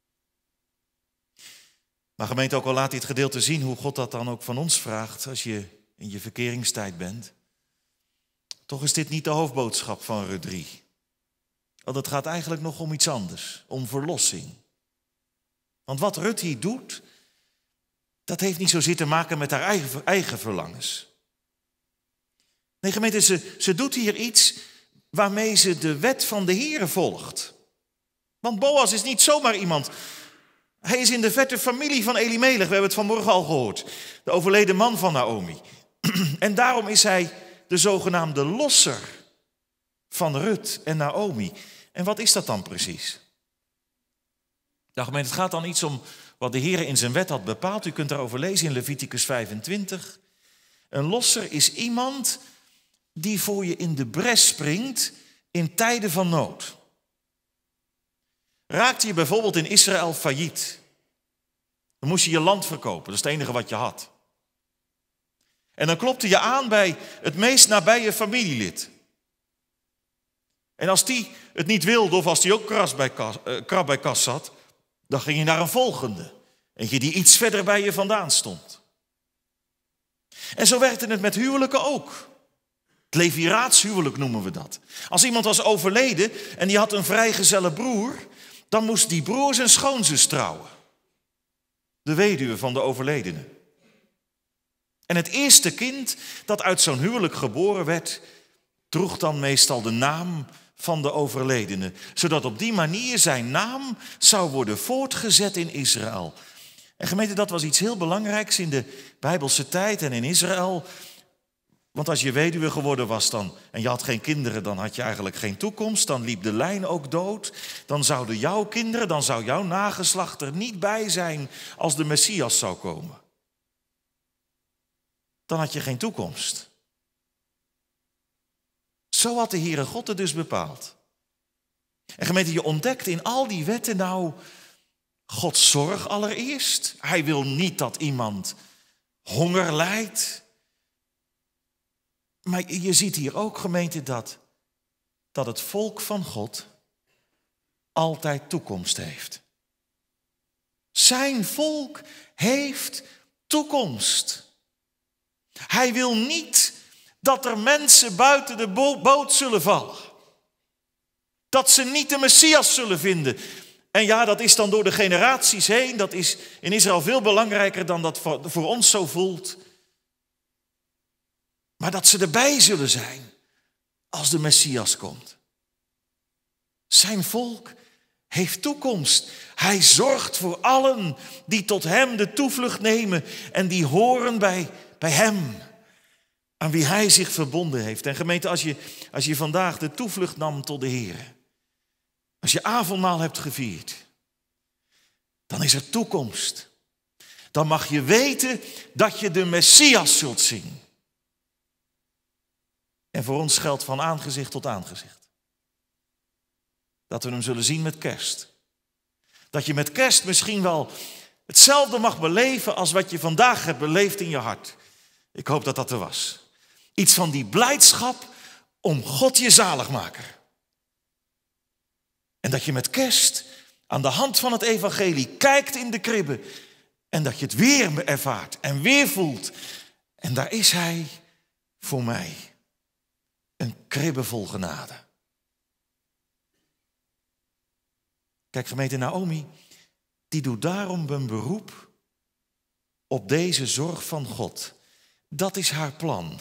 B: Maar gemeente, ook al laat dit gedeelte zien hoe God dat dan ook van ons vraagt als je in je verkeringstijd bent. Toch is dit niet de hoofdboodschap van Rut drie. Want het gaat eigenlijk nog om iets anders, om verlossing. Want wat Rut hier doet, dat heeft niet zozeer te maken met haar eigen, eigen verlangens. Nee, gemeente, ze, ze doet hier iets waarmee ze de wet van de Heere volgt. Want Boas is niet zomaar iemand. Hij is in de vette familie van Elimelech, we hebben het vanmorgen al gehoord. De overleden man van Naomi. En daarom is hij de zogenaamde losser van Rut en Naomi. En wat is dat dan precies? Nou, gemeente, het gaat dan iets om wat de Heer in zijn wet had bepaald. U kunt daarover lezen in Leviticus vijfentwintig. Een losser is iemand die voor je in de bres springt in tijden van nood. Raakte je bijvoorbeeld in Israël failliet, dan moest je je land verkopen, dat is het enige wat je had. En dan klopte je aan bij het meest nabije familielid. En als die het niet wilde, of als die ook kras bij kas, uh, krab bij kas zat, dan ging je naar een volgende. Eentje die iets verder bij je vandaan stond. En zo werkte het met huwelijken ook. Het leviraatshuwelijk noemen we dat. Als iemand was overleden en die had een vrijgezelle broer, dan moest die broer zijn schoonzus trouwen. De weduwe van de overledene. En het eerste kind dat uit zo'n huwelijk geboren werd, droeg dan meestal de naam van de overledene. Zodat op die manier zijn naam zou worden voortgezet in Israël. En gemeente, dat was iets heel belangrijks in de Bijbelse tijd en in Israël. Want als je weduwe geworden was dan, en je had geen kinderen, dan had je eigenlijk geen toekomst. Dan liep de lijn ook dood. Dan zouden jouw kinderen, dan zou jouw nageslacht er niet bij zijn als de Messias zou komen. Dan had je geen toekomst. Zo had de Heere God het dus bepaald. En gemeente, je ontdekt in al die wetten nou Gods zorg allereerst. Hij wil niet dat iemand honger lijdt. Maar je ziet hier ook, gemeente, dat, dat het volk van God altijd toekomst heeft. Zijn volk heeft toekomst. Hij wil niet dat er mensen buiten de boot zullen vallen. Dat ze niet de Messias zullen vinden. En ja, dat is dan door de generaties heen. Dat is in Israël veel belangrijker dan dat voor ons zo voelt. Maar dat ze erbij zullen zijn als de Messias komt. Zijn volk heeft toekomst. Hij zorgt voor allen die tot hem de toevlucht nemen en die horen bij, bij hem, aan wie hij zich verbonden heeft. En gemeente, als je, als je vandaag de toevlucht nam tot de Heer, als je avondmaal hebt gevierd, dan is er toekomst. dan mag je weten dat je de Messias zult zien. En voor ons geldt van aangezicht tot aangezicht. Dat we hem zullen zien met kerst. Dat je met kerst misschien wel hetzelfde mag beleven als wat je vandaag hebt beleefd in je hart. Ik hoop dat dat er was. Iets van die blijdschap om God je zaligmaker. En dat je met kerst aan de hand van het evangelie kijkt in de kribbe. En dat je het weer ervaart en weer voelt. En daar is hij voor mij. Een kribbe vol genade. Kijk, gemeente Naomi, die doet daarom een beroep op deze zorg van God. Dat is haar plan.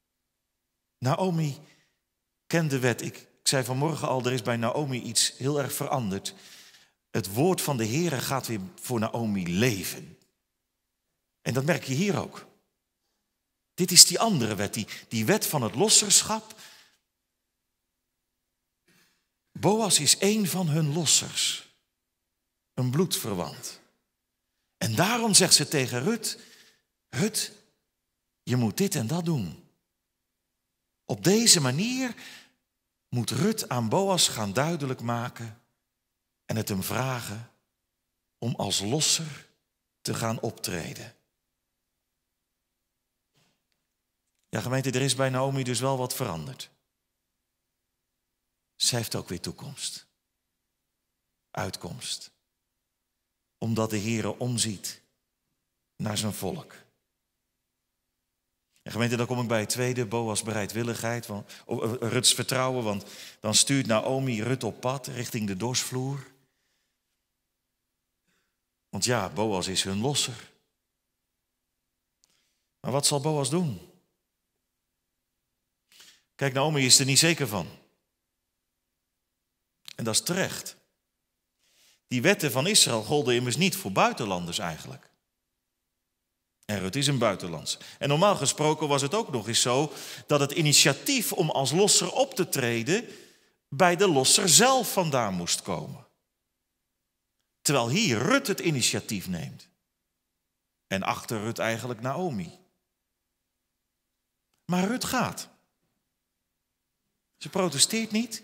B: Naomi kent de wet. Ik, ik zei vanmorgen al, er is bij Naomi iets heel erg veranderd. Het woord van de Heere gaat weer voor Naomi leven. En dat merk je hier ook. Dit is die andere wet, die, die wet van het losserschap. Boas is een van hun lossers. Een bloedverwant. En daarom zegt ze tegen Rut, Rut, je moet dit en dat doen. Op deze manier moet Rut aan Boas gaan duidelijk maken en het hem vragen om als losser te gaan optreden. Ja, gemeente, er is bij Naomi dus wel wat veranderd. Zij heeft ook weer toekomst. Uitkomst. Omdat de Heere omziet naar zijn volk. En gemeente, dan kom ik bij het tweede, Boas bereidwilligheid, want, oh, Ruts vertrouwen, want dan stuurt Naomi Rut op pad richting de dorsvloer. Want ja, Boas is hun losser. Maar wat zal Boas doen? Kijk, Naomi is er niet zeker van. En dat is terecht. Die wetten van Israël golden immers niet voor buitenlanders eigenlijk. En Rut is een buitenlands. En normaal gesproken was het ook nog eens zo dat het initiatief om als losser op te treden bij de losser zelf vandaan moest komen. Terwijl hier Rut het initiatief neemt. En achter Rut eigenlijk Naomi. Maar Rut gaat. Ze protesteert niet.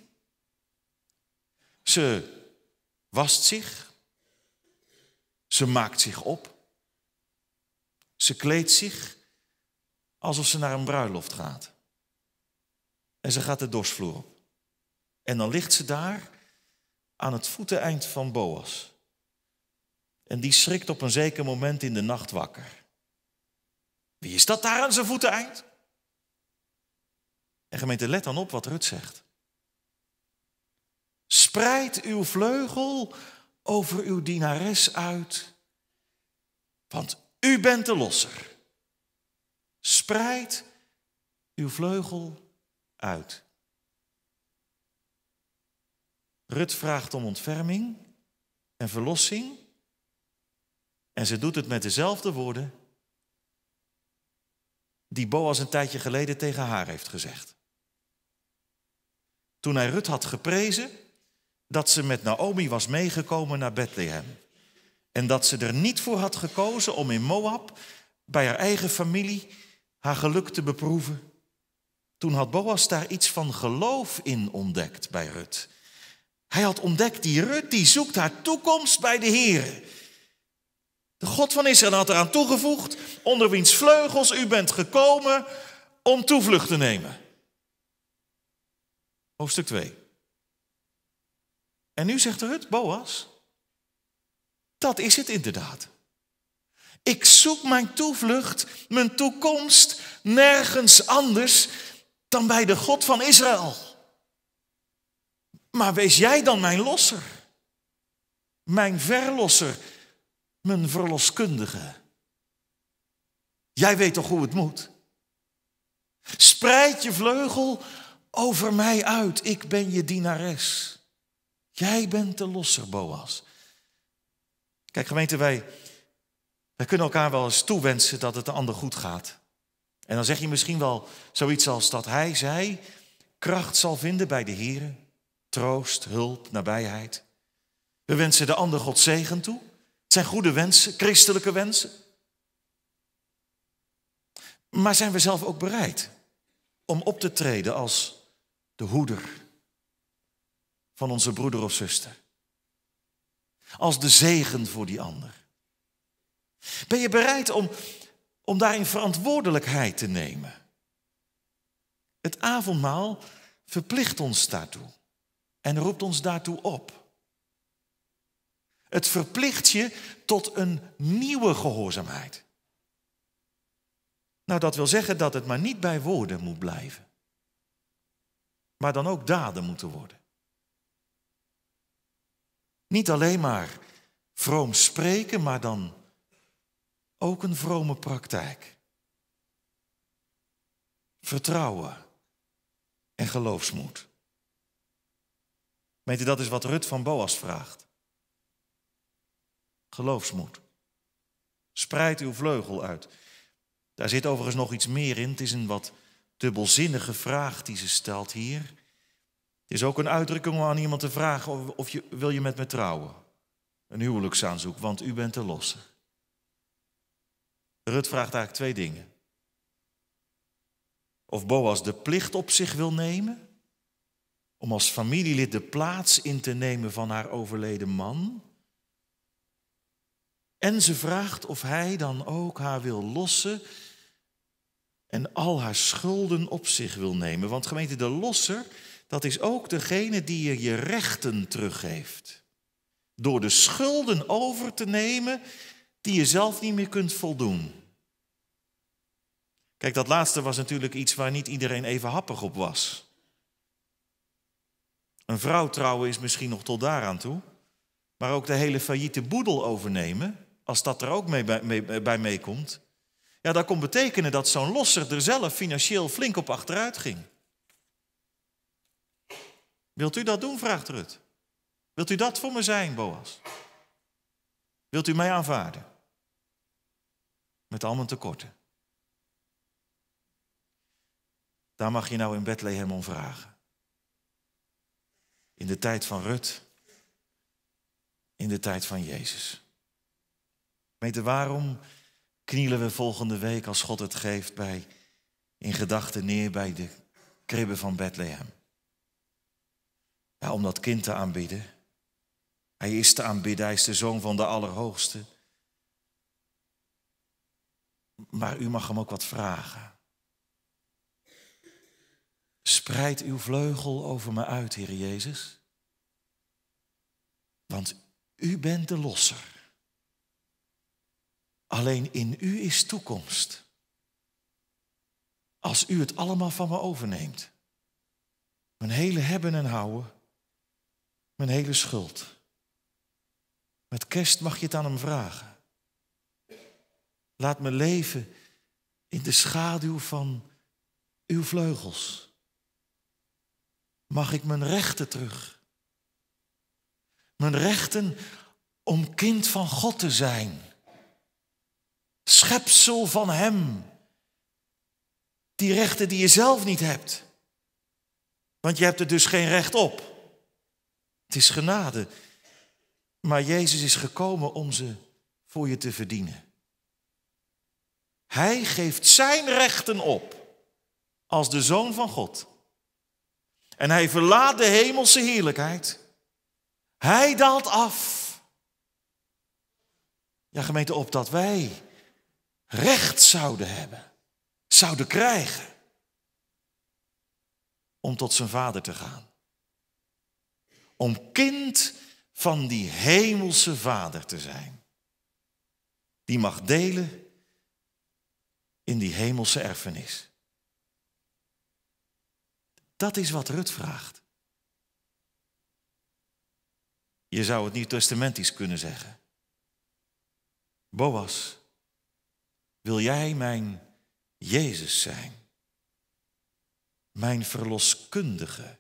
B: Ze wast zich. Ze maakt zich op. Ze kleedt zich alsof ze naar een bruiloft gaat. En ze gaat de dorsvloer op. En dan ligt ze daar aan het voeteneind van Boas. En die schrikt op een zeker moment in de nacht wakker. Wie is dat daar aan zijn voeteneind? En gemeente, let dan op wat Rut zegt. Spreid uw vleugel over uw dienares uit, want u bent de losser. Spreid uw vleugel uit. Rut vraagt om ontferming en verlossing. En ze doet het met dezelfde woorden die Boas een tijdje geleden tegen haar heeft gezegd. Toen hij Rut had geprezen dat ze met Naomi was meegekomen naar Bethlehem. En dat ze er niet voor had gekozen om in Moab bij haar eigen familie haar geluk te beproeven. Toen had Boas daar iets van geloof in ontdekt bij Rut. Hij had ontdekt, die Rut die zoekt haar toekomst bij de Heere. De God van Israël had eraan toegevoegd, onder wiens vleugels u bent gekomen om toevlucht te nemen. Hoofdstuk twee. En nu zegt Rut, Boas, dat is het inderdaad. Ik zoek mijn toevlucht, mijn toekomst, nergens anders dan bij de God van Israël. Maar wees jij dan mijn losser, mijn verlosser, mijn verloskundige. Jij weet toch hoe het moet? Spreid je vleugel over mij uit, ik ben je dienares. Jij bent de losser, Boas. Kijk gemeente, wij, wij kunnen elkaar wel eens toewensen dat het de ander goed gaat. En dan zeg je misschien wel zoiets als dat hij, zij, kracht zal vinden bij de Heere. Troost, hulp, nabijheid. We wensen de ander God zegen toe. Het zijn goede wensen, christelijke wensen. Maar zijn we zelf ook bereid om op te treden als de hoeder van onze broeder of zuster? Als de zegen voor die ander? Ben je bereid om, om daarin verantwoordelijkheid te nemen? Het avondmaal verplicht ons daartoe en roept ons daartoe op. Het verplicht je tot een nieuwe gehoorzaamheid. Nou, dat wil zeggen dat het maar niet bij woorden moet blijven, maar dan ook daden moeten worden. Niet alleen maar vroom spreken, maar dan ook een vrome praktijk. Vertrouwen en geloofsmoed. Weet je, dat is wat Rut van Boas vraagt. Geloofsmoed. Spreid uw vleugel uit. Daar zit overigens nog iets meer in. Het is een wat dubbelzinnige vraag die ze stelt hier. Het is ook een uitdrukking om aan iemand te vragen of, of je, wil je met me trouwen? Een huwelijksaanzoek, want u bent de losser. Rut vraagt eigenlijk twee dingen. Of Boas de plicht op zich wil nemen om als familielid de plaats in te nemen van haar overleden man. En ze vraagt of hij dan ook haar wil lossen en al haar schulden op zich wil nemen. Want gemeente, de losser, dat is ook degene die je je rechten teruggeeft. Door de schulden over te nemen die je zelf niet meer kunt voldoen. Kijk, dat laatste was natuurlijk iets waar niet iedereen even happig op was. Een vrouw trouwen is misschien nog tot daaraan toe. Maar ook de hele failliete boedel overnemen, als dat er ook mee, mee, bij meekomt. Ja, dat kon betekenen dat zo'n losser er zelf financieel flink op achteruit ging. Wilt u dat doen, vraagt Rut. Wilt u dat voor me zijn, Boas? Wilt u mij aanvaarden? Met al mijn tekorten. Daar mag je nou in Bethlehem om vragen. In de tijd van Rut. In de tijd van Jezus. Weet je, waarom knielen we volgende week, als God het geeft, bij, in gedachten neer bij de kribbe van Bethlehem? Ja, om dat kind te aanbidden. Hij is te aanbidden, hij is de zoon van de Allerhoogste. Maar u mag hem ook wat vragen. Spreid uw vleugel over me uit, Heer Jezus. Want u bent de losser. Alleen in u is toekomst. Als u het allemaal van me overneemt. Mijn hele hebben en houden. Mijn hele schuld. Met kerst mag je het aan hem vragen. Laat me leven in de schaduw van uw vleugels. Mag ik mijn rechten terug? Mijn rechten om kind van God te zijn. Schepsel van hem. Die rechten die je zelf niet hebt. Want je hebt er dus geen recht op. Het is genade. Maar Jezus is gekomen om ze voor je te verdienen. Hij geeft zijn rechten op als de Zoon van God. En hij verlaat de hemelse heerlijkheid. Hij daalt af. Ja, gemeente, opdat wij recht zouden hebben, zouden krijgen om tot zijn vader te gaan. Om kind van die hemelse vader te zijn. Die mag delen in die hemelse erfenis. Dat is wat Rut vraagt. Je zou het Nieuwtestamentisch kunnen zeggen. Boas, wil jij mijn Jezus zijn? Mijn verloskundige,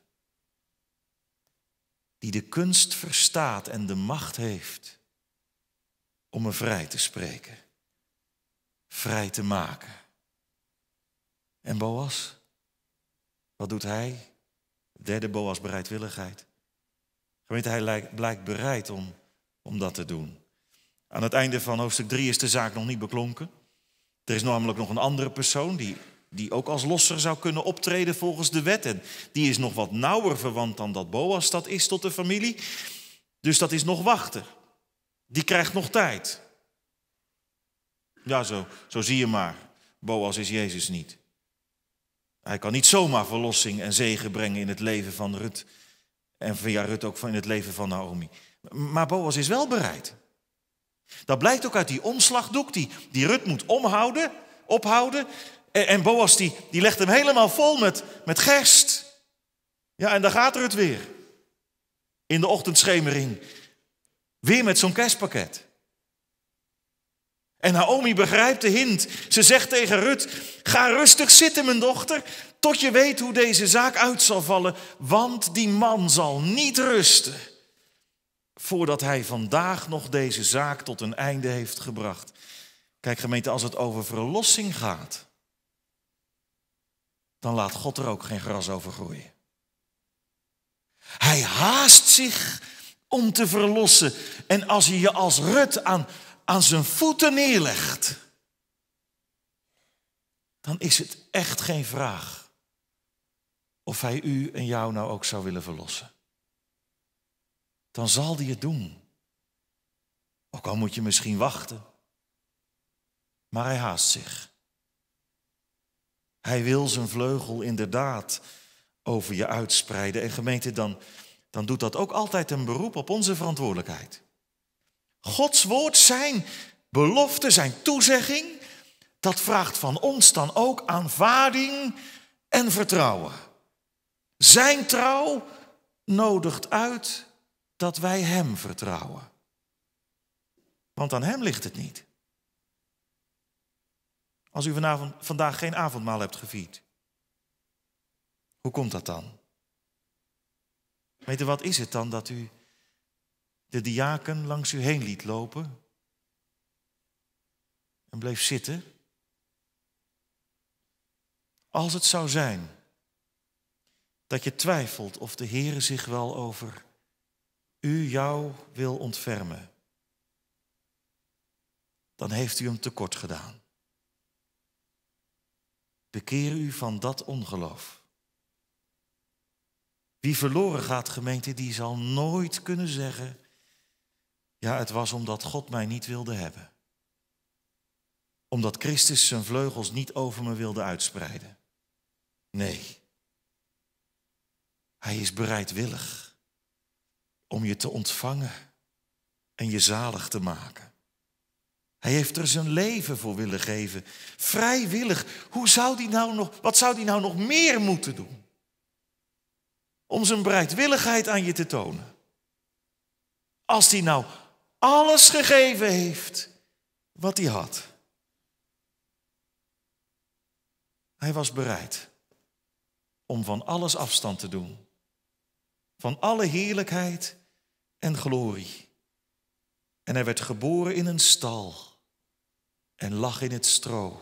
B: die de kunst verstaat en de macht heeft om me vrij te spreken, vrij te maken. En Boas, wat doet hij? Derde Boas, bereidwilligheid. Gemeente, hij blijkt bereid om, om dat te doen. Aan het einde van hoofdstuk drie is de zaak nog niet beklonken. Er is namelijk nog een andere persoon die, die ook als losser zou kunnen optreden volgens de wet. En die is nog wat nauwer verwant dan dat Boas dat is tot de familie. Dus dat is nog wachten. Die krijgt nog tijd. Ja, zo, zo zie je maar. Boas is Jezus niet. Hij kan niet zomaar verlossing en zegen brengen in het leven van Rut. En via Rut ook in het leven van Naomi. Maar Boas is wel bereid. Dat blijkt ook uit die omslagdoek die, die Rut moet omhouden, ophouden. En, en Boas die, die legt hem helemaal vol met, met gerst. Ja, en daar gaat Rut weer. In de ochtendschemering. Weer met zo'n kerstpakket. En Naomi begrijpt de hint. Ze zegt tegen Rut, ga rustig zitten mijn dochter, tot je weet hoe deze zaak uit zal vallen. Want die man zal niet rusten, voordat hij vandaag nog deze zaak tot een einde heeft gebracht. Kijk gemeente, als het over verlossing gaat, dan laat God er ook geen gras over groeien. Hij haast zich om te verlossen. En als hij je als Rut aan, aan zijn voeten neerlegt, dan is het echt geen vraag of hij u en jou nou ook zou willen verlossen. Dan zal hij het doen. Ook al moet je misschien wachten. Maar hij haast zich. Hij wil zijn vleugel inderdaad over je uitspreiden. En gemeente, dan, dan doet dat ook altijd een beroep op onze verantwoordelijkheid. Gods woord, zijn belofte, zijn toezegging, dat vraagt van ons dan ook aanvaarding en vertrouwen. Zijn trouw nodigt uit dat wij hem vertrouwen. Want aan hem ligt het niet. Als u vanavond, vandaag geen avondmaal hebt gevierd, hoe komt dat dan? Weet u, wat is het dan dat u de diaken langs u heen liet lopen en bleef zitten? Als het zou zijn dat je twijfelt of de Heere zich wel over u, jou wil ontfermen, dan heeft u hem tekort gedaan. Bekeer u van dat ongeloof. Wie verloren gaat, gemeente, die zal nooit kunnen zeggen, ja, het was omdat God mij niet wilde hebben. Omdat Christus zijn vleugels niet over me wilde uitspreiden. Nee. Hij is bereidwillig om je te ontvangen en je zalig te maken. Hij heeft er zijn leven voor willen geven. Vrijwillig. Hoe zou die nou nog, wat zou die nou nog meer moeten doen? Om zijn bereidwilligheid aan je te tonen. Als hij nou alles gegeven heeft wat hij had. Hij was bereid om van alles afstand te doen. Van alle heerlijkheid en glorie. En hij werd geboren in een stal en lag in het stro.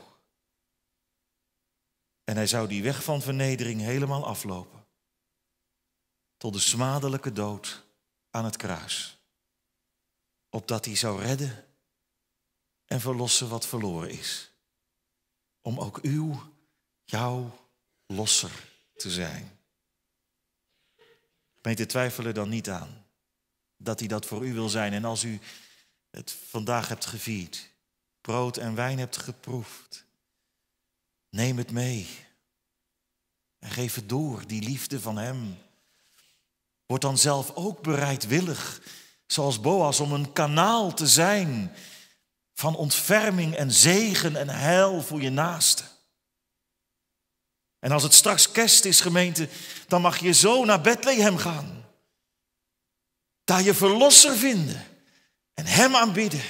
B: En hij zou die weg van vernedering helemaal aflopen. Tot de smadelijke dood aan het kruis. Opdat hij zou redden en verlossen wat verloren is. Om ook uw, jouw losser te zijn. Gemeente, twijfel er dan niet aan dat hij dat voor u wil zijn. En als u het vandaag hebt gevierd, brood en wijn hebt geproefd, neem het mee en geef het door, die liefde van hem. Word dan zelf ook bereidwillig, zoals Boas, om een kanaal te zijn van ontferming en zegen en heil voor je naaste. En als het straks kerst is, gemeente, dan mag je zo naar Bethlehem gaan. Daar je verlosser vinden en hem aanbidden.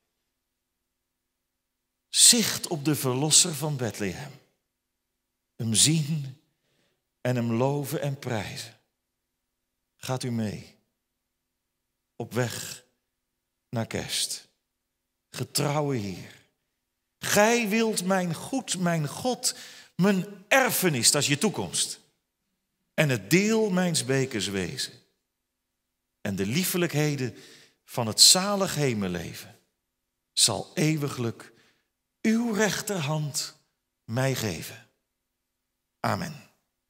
B: Zicht op de verlosser van Bethlehem. Hem zien en hem loven en prijzen. Gaat u mee. Op weg naar kerst. Getrouwe Heer. Gij wilt mijn goed, mijn God, mijn erfenis, dat is je toekomst. En het deel mijns bekers wezen. En de liefelijkheden van het zalig hemelleven zal eeuwiglijk uw rechterhand mij geven. Amen.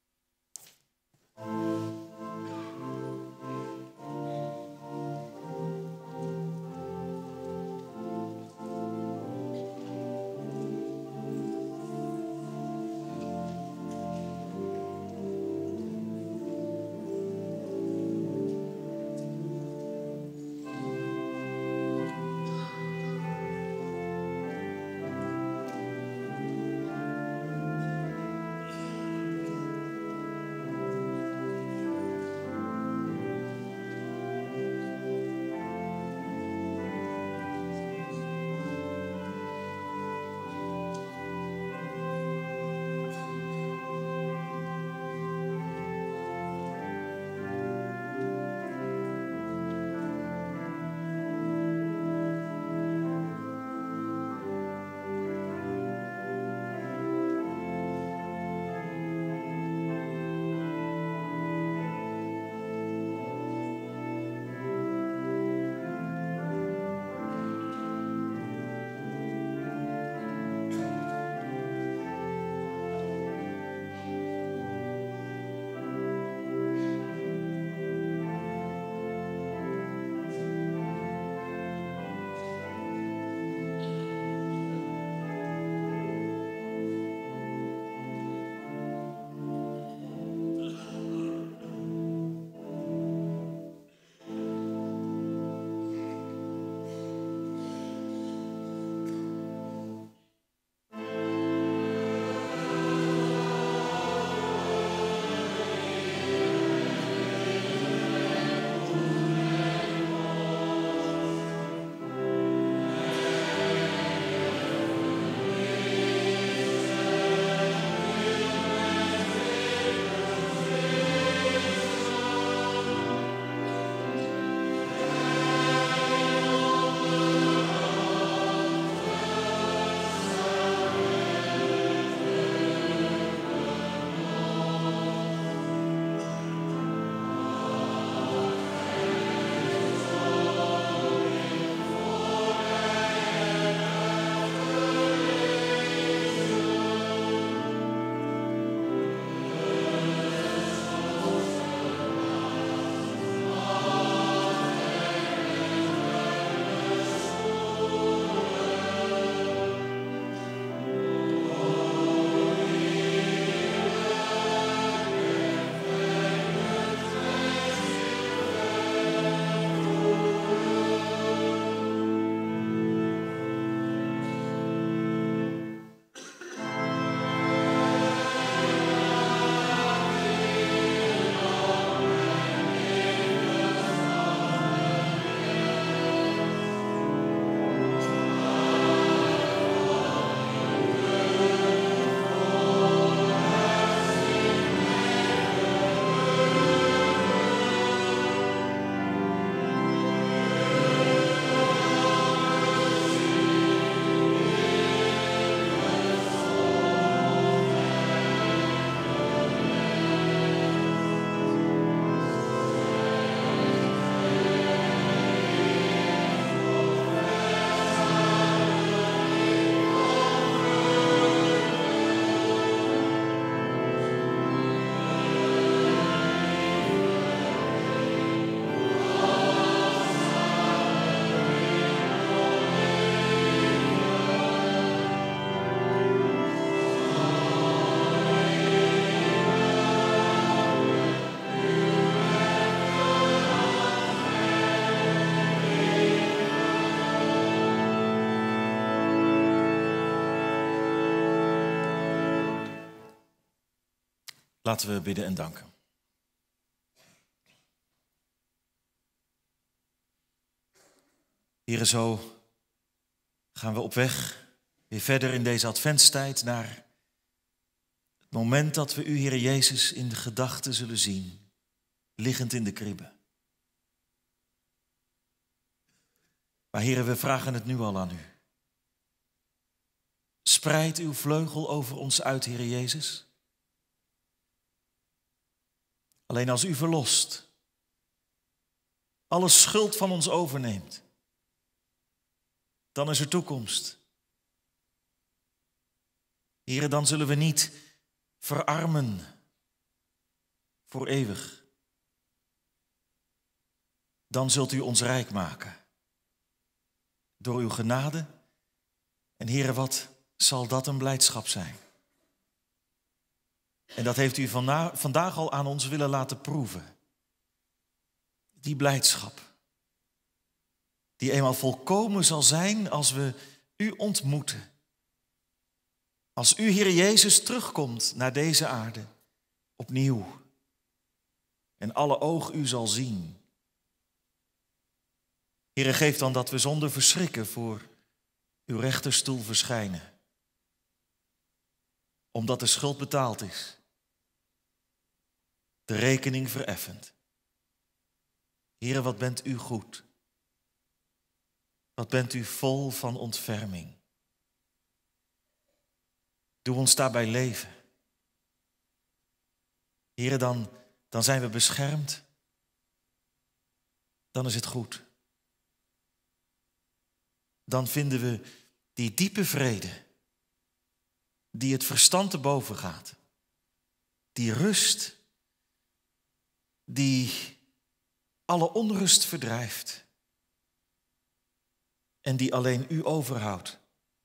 C: Laten we bidden en danken. Here, zo gaan we op weg weer verder in deze adventstijd naar het moment dat we u, Heere Jezus, in de gedachten zullen zien, liggend in de kribbe. Maar Heere, we vragen het nu al aan u. Spreid uw vleugel over ons uit, Heere Jezus. Alleen als u verlost, alle schuld van ons overneemt, dan is er toekomst.
B: Heere, dan zullen we niet verarmen voor eeuwig. Dan zult u ons rijk maken. Door uw genade. En Heere, wat zal dat een blijdschap zijn? En dat heeft u vanda- vandaag al aan ons willen laten proeven. Die blijdschap. Die eenmaal volkomen zal zijn als we u ontmoeten. Als u, Heer Jezus, terugkomt naar deze aarde. Opnieuw. En alle oog u zal zien. Heere, geef dan dat we zonder verschrikken voor uw rechterstoel verschijnen. Omdat de schuld betaald is. De rekening vereffend. Heere, wat bent u goed. Wat bent u vol van ontferming. Doe ons daarbij leven. Heere, dan, dan zijn we beschermd. Dan is het goed. Dan vinden we die diepe vrede, die het verstand te boven gaat. Die rust, die alle onrust verdrijft. En die alleen u overhoudt.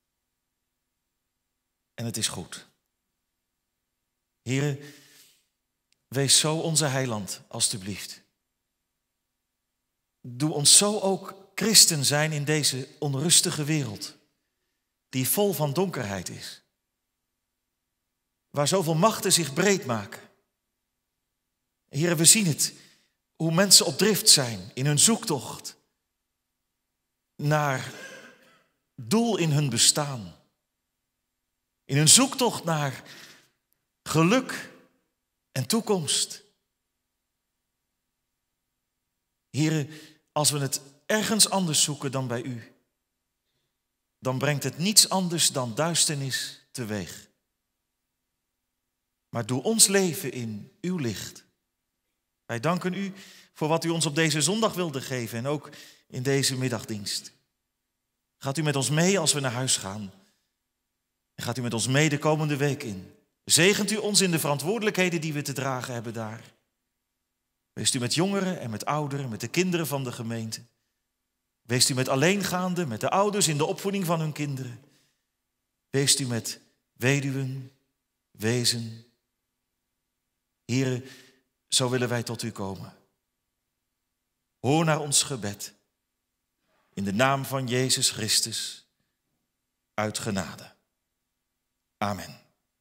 B: En het is goed. Heere, wees zo onze heiland, alstublieft. Doe ons zo ook christen zijn in deze onrustige wereld, die vol van donkerheid is. Waar zoveel machten zich breed maken. Heere, we zien het, hoe mensen op drift zijn in hun zoektocht naar doel in hun bestaan. In hun zoektocht naar geluk en toekomst. Heere, als we het ergens anders zoeken dan bij u, dan brengt het niets anders dan duisternis teweeg. Maar doe ons leven in uw licht. Wij danken u voor wat u ons op deze zondag wilde geven en ook in deze middagdienst. Gaat u met ons mee als we naar huis gaan? En gaat u met ons mee de komende week in? Zegent u ons in de verantwoordelijkheden die we te dragen hebben daar? Weest u met jongeren en met ouderen, met de kinderen van de gemeente. Weest u met alleengaanden, met de ouders in de opvoeding van hun kinderen. Weest u met weduwen, wezen. Here, zo willen wij tot u komen. Hoor naar ons gebed. In de naam van Jezus Christus, uit genade. Amen.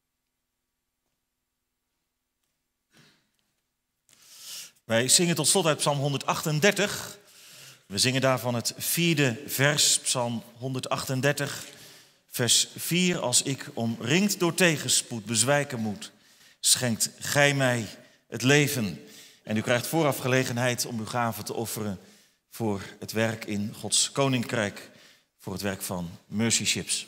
B: Wij zingen tot slot uit Psalm honderdachtendertig. We zingen daarvan het vierde vers, Psalm honderdachtendertig, vers vier. Als ik omringd door tegenspoed bezwijken moet, schenkt gij mij het leven. En u krijgt vooraf gelegenheid om uw gaven te offeren voor het werk in Gods Koninkrijk, voor het werk van Mercy Ships.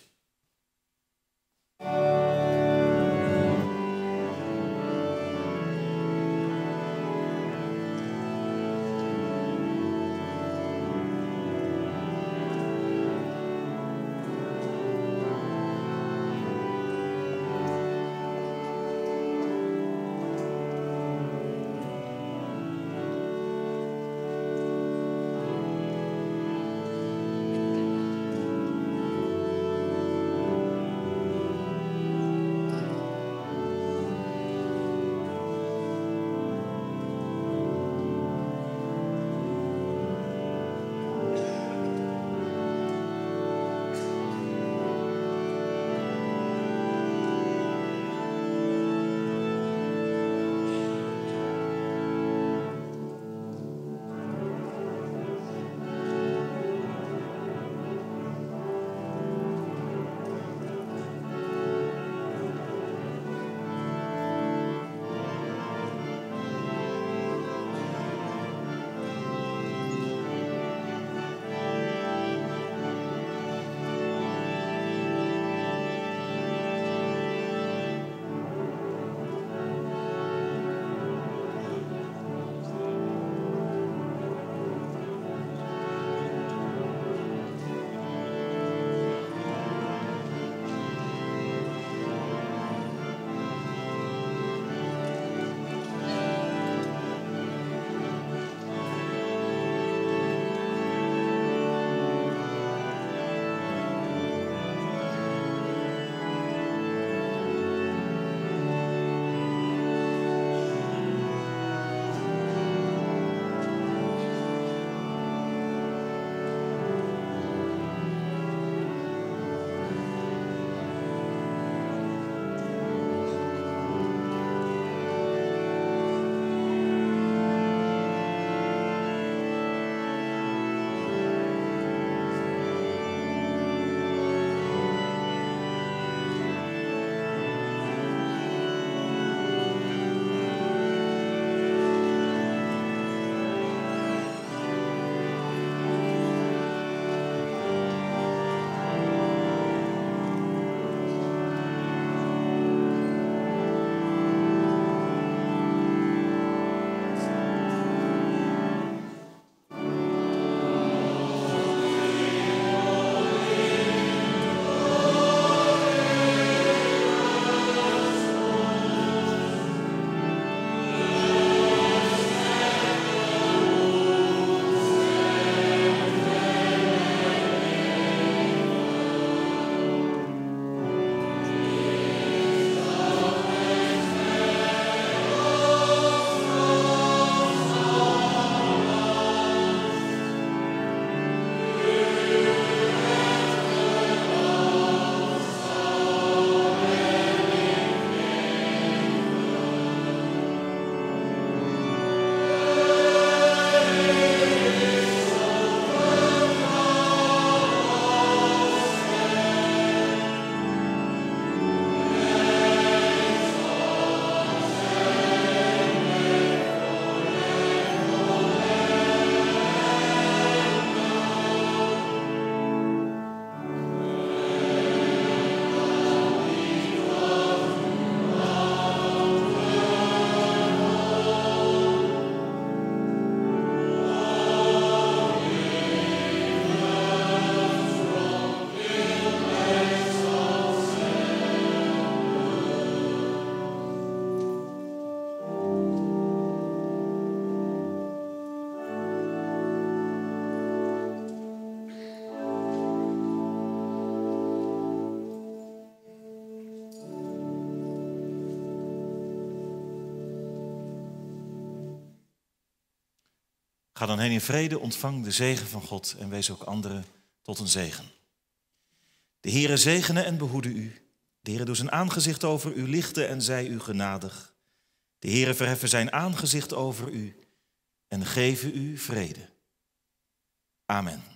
B: Ga dan heen in vrede, ontvang de zegen van God en wees ook anderen tot een zegen. De Heere zegene en behoede u. De Heere doe zijn aangezicht over u lichten en zij u genadig. De Heere verheffen zijn aangezicht over u en geven u vrede. Amen.